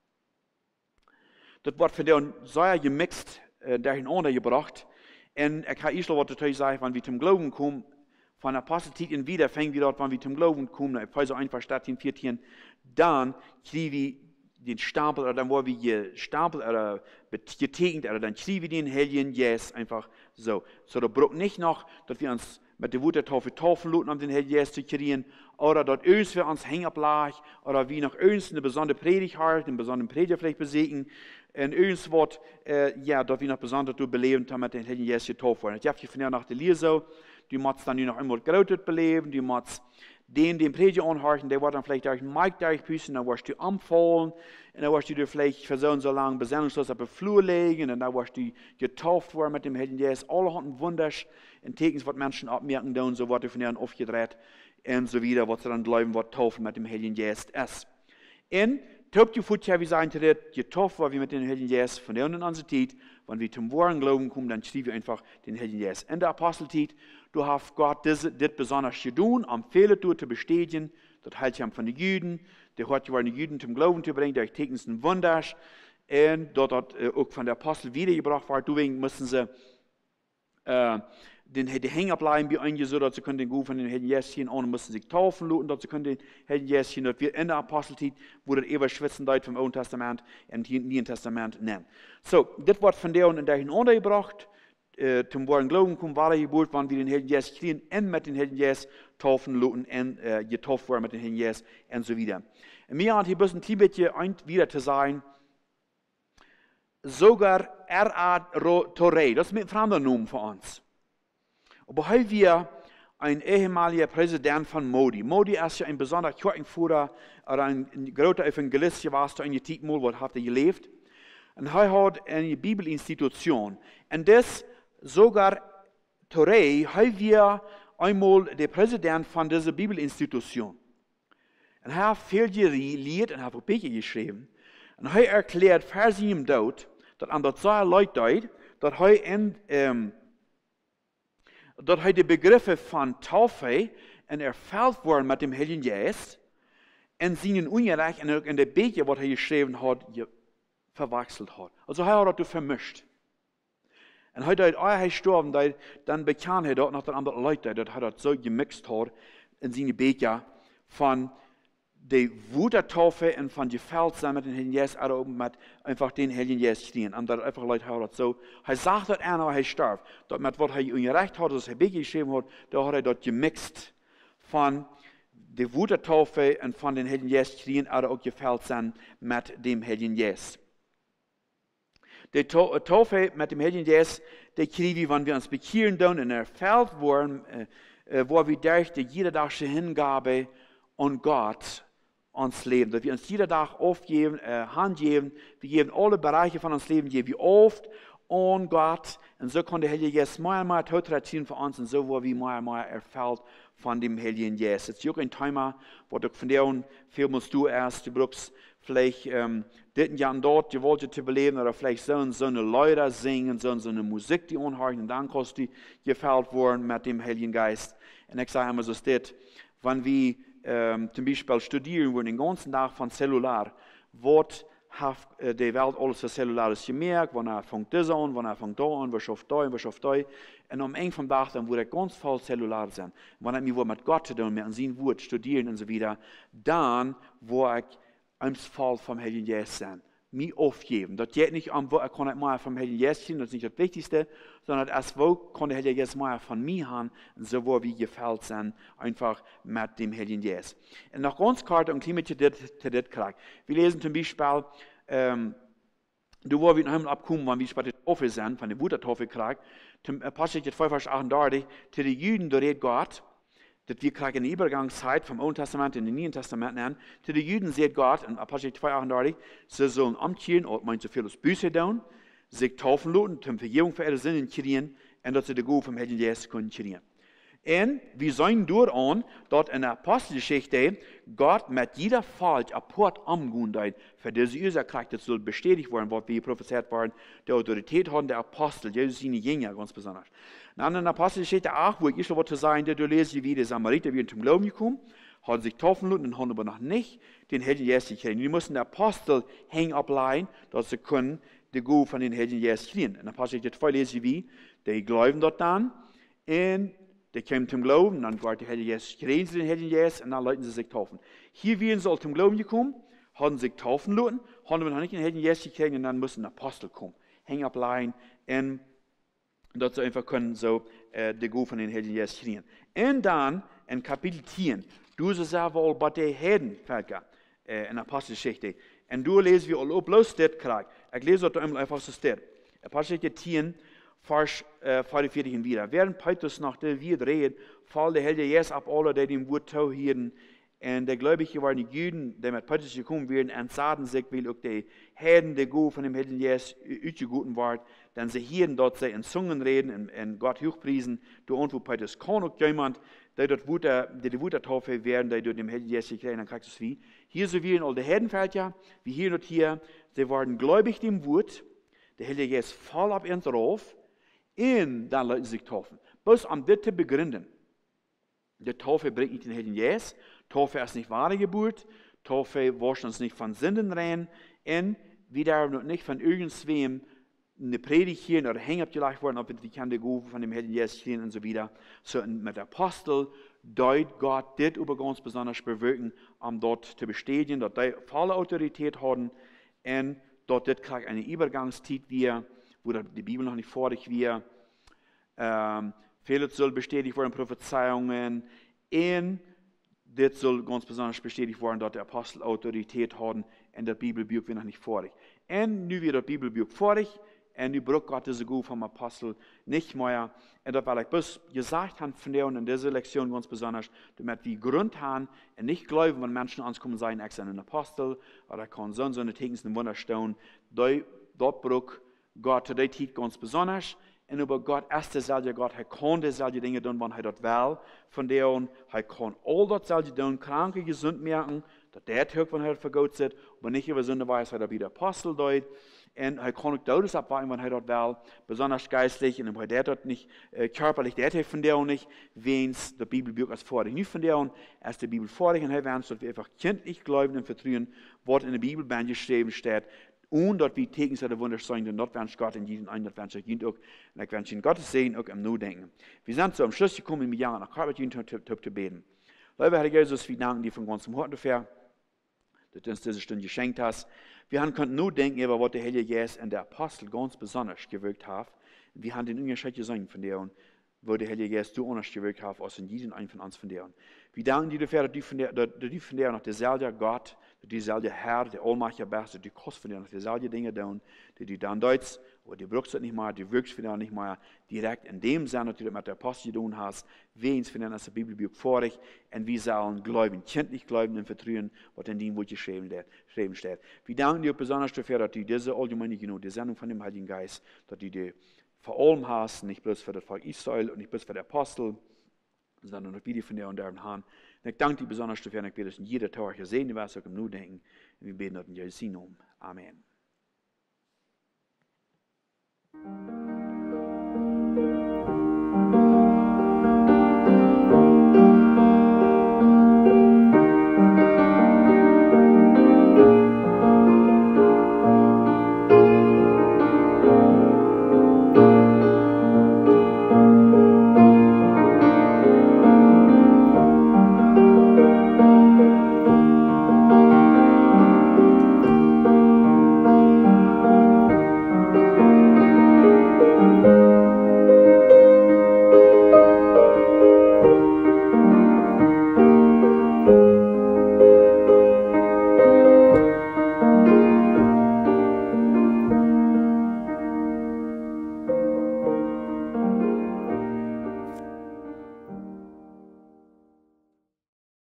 Das Wort von der sehr gemixt, äh, durcheinander gebracht. Und ich kann Israel natürlich sagen, wenn wir zum Glauben kommen, von der Aposteltät wieder, fängt wir dort, wenn wir zum Glauben kommen, Epheser eins, Vers dreizehn, vierzehn, dann kriegen wir den Stapel, oder dann wollen wir gestapelt oder getegnet, oder dann kriegen wir den Heiligen Geist einfach so. So, da braucht nicht noch, dass wir uns mit der Wutertaufe taufen lassen, um den Heiligen Geist zu kriegen, oder dort uns für uns hängen bleiben, oder wie noch uns eine besondere Predigt halten, einen besonderen Prediger vielleicht besiegen, und uns wird, äh, ja, dort wir noch besonders beleben, damit den Heiligen Geist getauft werden. Ich habe hier von der nach der Lehre so, du musst dann noch einmal gerautet beleben, du musst den, den Prediger anhören, der wird dann vielleicht durch den Mike durchpüssen, dann wirst du anfallen, und dann wirst du dir vielleicht für so, so lange besinnungslos auf den Flur legen, und dann wirst du getauft worden mit dem Heiligen Geist. Alle hatten Wunders, und Tekens, was Menschen abmerken, und so wird du von ihnen aufgedreht, und so wieder, was sie dann glauben, was Taufen mit dem Heiligen Geist ist. Und tauft die Futter, wie sagen, getauft war wie mit dem Heiligen Geist von der an der Zeit, wenn wir zum wahren Glauben kommen, dann schreiben wir einfach den Heiligen Geist. In der Apostelzeit, du hast Gott das, das besonders getan, am Fehler zu bestätigen, das hält ja von den Juden, der hat ja die Juden zum Glauben zu bringen, durch täglichen Wunder, und dort hat äh, auch von der Apostel wiedergebracht worden, deswegen müssen sie äh, den, die hängen bleiben bei ihnen, so dass sie können den Ruf von den Heiligen Geist hin, und müssen sich taufen lassen, dass sie können den Heiligen Geist hin, dass wir in der Apostelzeit, wo das ewig schwitzen dort vom Alten Testament und im Neuen Testament nennen. So, das wird von der und in der hin untergebracht, äh, zum wahren Glauben kommen, wahre Geburt, wann wir den Heiligen Geist kriegen, und mit den Heiligen Geist taufen lassen, und äh, getauft werden mit den Heiligen Geist, und so weiter. Und mir hat hier ein bisschen wieder zu sein, sogar R A Torrey, das ist ein fremder Name für uns. Aber heute wir ein ehemaliger Präsident von Modi. Modi ist ja ein besonderer Kirchenführer oder ein, ein großer Evangelist, der war in der Zeit mal, wo hat er gelebt. Und er hat eine Bibelinstitution. Und das sogar Torrey, heute wir einmal der Präsident von dieser Bibelinstitution. Und er hat viel gelehrt und hat auch Bücher geschrieben. Und er erklärt, vor seinem Tod, dass an der zwei Leute dort, dass er in, ähm, dass er die Begriffe von Taufe und erfüllt worden mit dem Heiligen Geist und seinen Unrecht und in der Bücher, was er geschrieben hat, verwechselt hat. Also er hat das vermischt. Und heute, als er gestorben ist, dann bekam er dort nach den anderen Leuten, dass er das so gemixt hat in seine Bücher von der Wutertaufe und von gefällt sein mit dem Heiligen Geist, oder oben mit einfach den Heiligen Geist stehen. Und dass einfach Leute hören so. Er sagt das einer, er starb. Dort mit was er ungerecht hat, das er Bücher geschrieben hat, da hat er dort gemixt von der Wutertaufe und von den Heiligen Geist stehen, oder auch gefällt sein mit dem Heiligen Geist. Die Taufe mit dem Heiligen Geist, die kriegen wir, wenn wir uns bekehren und erfüllt worden, äh, wo wir durch die jederdagsche Hingabe an Gott uns leben, dass wir uns jeden Tag aufgeben, äh, Hand geben, wir geben alle Bereiche von uns Leben, geben wir oft an Gott, und so kann der Heilige Geist mehr und mehr totreziehen für uns, und so wo wir mehr und mehr erfüllt von dem Heiligen Geist. Es ist auch ein Thema, wo du von der viel musst du erst, du brauchst vielleicht ähm, dritten Jahr dort, die wollte zu beleben, oder vielleicht so und so eine Leute singen, so und so eine Musik, die unhören, und dann kannst du gefällt worden mit dem Heiligen Geist. Und ich sage immer so, steht, wenn wir ähm, zum Beispiel studieren wollen, den ganzen Tag von Cellular, was hat äh, die Welt alles für Cellulares gemerkt, wann er fängt das an, wann er fängt da an, was schafft da, was schafft da. Und am Ende vom Tag, dann wurde ganz voll Cellular sein. Wenn er mir mit Gott zu tun, mit seinem Wort studieren und so weiter, dann wurde ich eins voll vom Heiligen Geist sein. Mich aufgeben. Das geht nicht an, wo er kann nicht mehr vom Heiligen Geist sein, das ist nicht das Wichtigste, sondern erst wo kann der Heilige Geist mehr von mir haben, so wo wir gefällt sind, einfach mit dem Heiligen Geist. Und noch ganz kurz, um Klima zu das kriegen. Wir lesen zum Beispiel ähm, du wo wir in Himmel abkommen, wann wir bei der Taufe sind, von der Wutertaufe kriegen, zum Apostel zwei Vers achtunddreißig, zu den Juden, da redet Gott, dass wir kriegen eine Übergangszeit vom Alten Testament in den Neuen Testament an, zu den Juden sagt Gott, in Apostel zwei achtunddreißig, sie sollen umkehren, und meint so viel als Büße tun, sich taufen lassen, zum Vergebung für ihre Sünden kriegen, und dass sie die Gabe vom Heiligen Geist können kriegen. Und wir sehen dort an, dass in der Apostelgeschichte Gott mit jeder Fall Apport umgehen für diese Ursache, das soll bestätigt werden, was wir prophezeit waren, die Autorität haben der Apostel, Jesus seine Jünger ganz besonders. In der Apostelgeschichte auch, wo ich was zu sagen, du lest, wie die Samariter wieder zum Glauben gekommen, haben sich taufen lassen und haben aber noch nicht den Heiligen Geist gekriegt. Die mussten der Apostel hängen ableihen, dass sie können die Gabe von den Heiligen Geist kriegen. In der Apostelgeschichte zwei lesen wir, die glauben dort dann, und die kamen zum Glauben, dann war der Heilige Geist, kriegen sie den Heiligen Geist, und dann leiten sie sich taufen. Hier wären sie all zum Glauben gekommen, haben sich taufen lassen, haben aber noch nicht den Heiligen Geist gekriegt, und dann mussten die Apostel kommen, hängen ableihen, und dort so einfach können so äh, die Gabe von den Heiligen Geist kriegen. Und dann in Kapitel zehn, du sie selber all bei den Heiden, äh, in der Apostelgeschichte, und du lesen wir all ob bloß das kriegt. Ich lese dort einfach so steht. Apostelgeschichte zehn, Vers äh, vierundvierzig wieder. Während Petrus noch der Wirt redet, fällt der Heilige Geist ab alle, die dem Wort tauhieren. Und der Gläubige waren die Juden, die mit Petrus gekommen wären, entsaden sich, weil auch die Herden, die Go von dem Heiligen Geist ausgegoten waren, denn sie hier dort sie in Zungen reden und, und Gott hochpriesen. Du und wo Petrus kann auch jemand, der dort Wuter, die die Wutertaufe werden, die dort dem Heiligen Geist gekriegt, dann kriegst du es wie. Hier so wie in all den Herdenfeld, ja, wie hier und hier, sie waren gläubig dem Wort, der Heilige Geist fall ab ihnen drauf, und dann lassen sie sich taufen. Bloß um das zu begründen. Die Taufe bringt nicht den Heiligen Geist. Taufe ist nicht wahre Geburt. Taufe wascht uns nicht von Sünden rein. Und wieder nicht von irgendwem eine Predigt hier oder hängen abgelegt worden, ob die kann die Gabe von dem Heiligen Geist hier und so wieder. So mit der Apostel deut Gott das über ganz besonders bewirken, um dort zu bestätigen, dass die volle Autorität haben und dort das kriegt eine Übergangszeit wir, wo die Bibel noch nicht vorig wir. Ähm, vieles soll bestätigt werden, Prophezeiungen, und das soll ganz besonders bestätigt werden, dass die Apostel Autorität haben, und das Bibelbuch wird noch nicht vorig. Und nu wird das Bibelbuch vorig, und nu braucht Gott diese Gabe vom Apostel nicht mehr. Und das war ich bloß gesagt haben von der und in dieser Lektion ganz besonders, damit wir Grund haben und nicht glauben, wenn Menschen ankommen, sagen, ich bin ein Apostel, oder kann so und so eine Tegens eine Wunderstone, dort braucht Gott zu der Zeit ganz besonders, und über Gott ist derselbe Gott, er kann dieselbe Dinge tun, wenn er dort will, von der und er kann all dort selbe tun, Kranke gesund merken, dass der Tag, wenn er vergott ist, aber nicht über Sünde weiß, er wieder Apostel dort, und er kann auch Todes abwarten, wenn er dort will, besonders geistlich, und wenn er dort nicht äh, körperlich, der Tag von der und nicht, wenn es der Bibelbuch ist vorig, nicht von der und erst die Bibel vorig, und er wird, dass wir einfach kindlich glauben und vertrauen, was in der Bibel geschrieben steht, und dort wie Tegens der Wunder sein, und dort wünscht Gott in jedem einen, dort wünscht ich auch, und ich wünsche Ihnen Gottes Segen auch im Nachdenken. Wir sind so am Schluss gekommen, im Jahr nach Arbeit zu beten. Lieber Herr Jesus, wir danken dir von ganzem Herzen dafür, dass du uns diese Stunde geschenkt hast. Wir haben können nur denken über was der Heilige Geist und der Apostel ganz besonders gewirkt hat. Wir haben den Unterschied gesehen von der und wo der Heilige Geist du anders gewirkt hat, als in jedem einen von uns von der. Wir danken dir dafür, dass du von der, dass du von der noch derselbe Gott, derselbe Herr, der Allmächtige bist, dass du kannst von der noch derselbe Dinge tun, die du dann deutst, aber du brauchst es nicht mehr, du wirkst von der nicht mehr direkt in dem Sinne, dass du das mit der Apostel tun hast, wie uns von der aus der Bibelbuch vorig, und wir sollen glauben, kindlich glauben und vertrauen, was in dem Wort geschrieben steht. Wir danken dir besonders dafür, dass du diese allgemeine Genug, die Sendung von dem Heiligen Geist, dass du dir vor allem hast, nicht bloß für das Volk Israel und nicht bloß für die Apostel, sondern auch wieder von der und deren Herrn. Und ich danke dir besonders dafür, und ich bitte, dass in jeder Tag gesehen wirst, auch im Nachdenken. Und wir beten in Jesu Namen. Amen.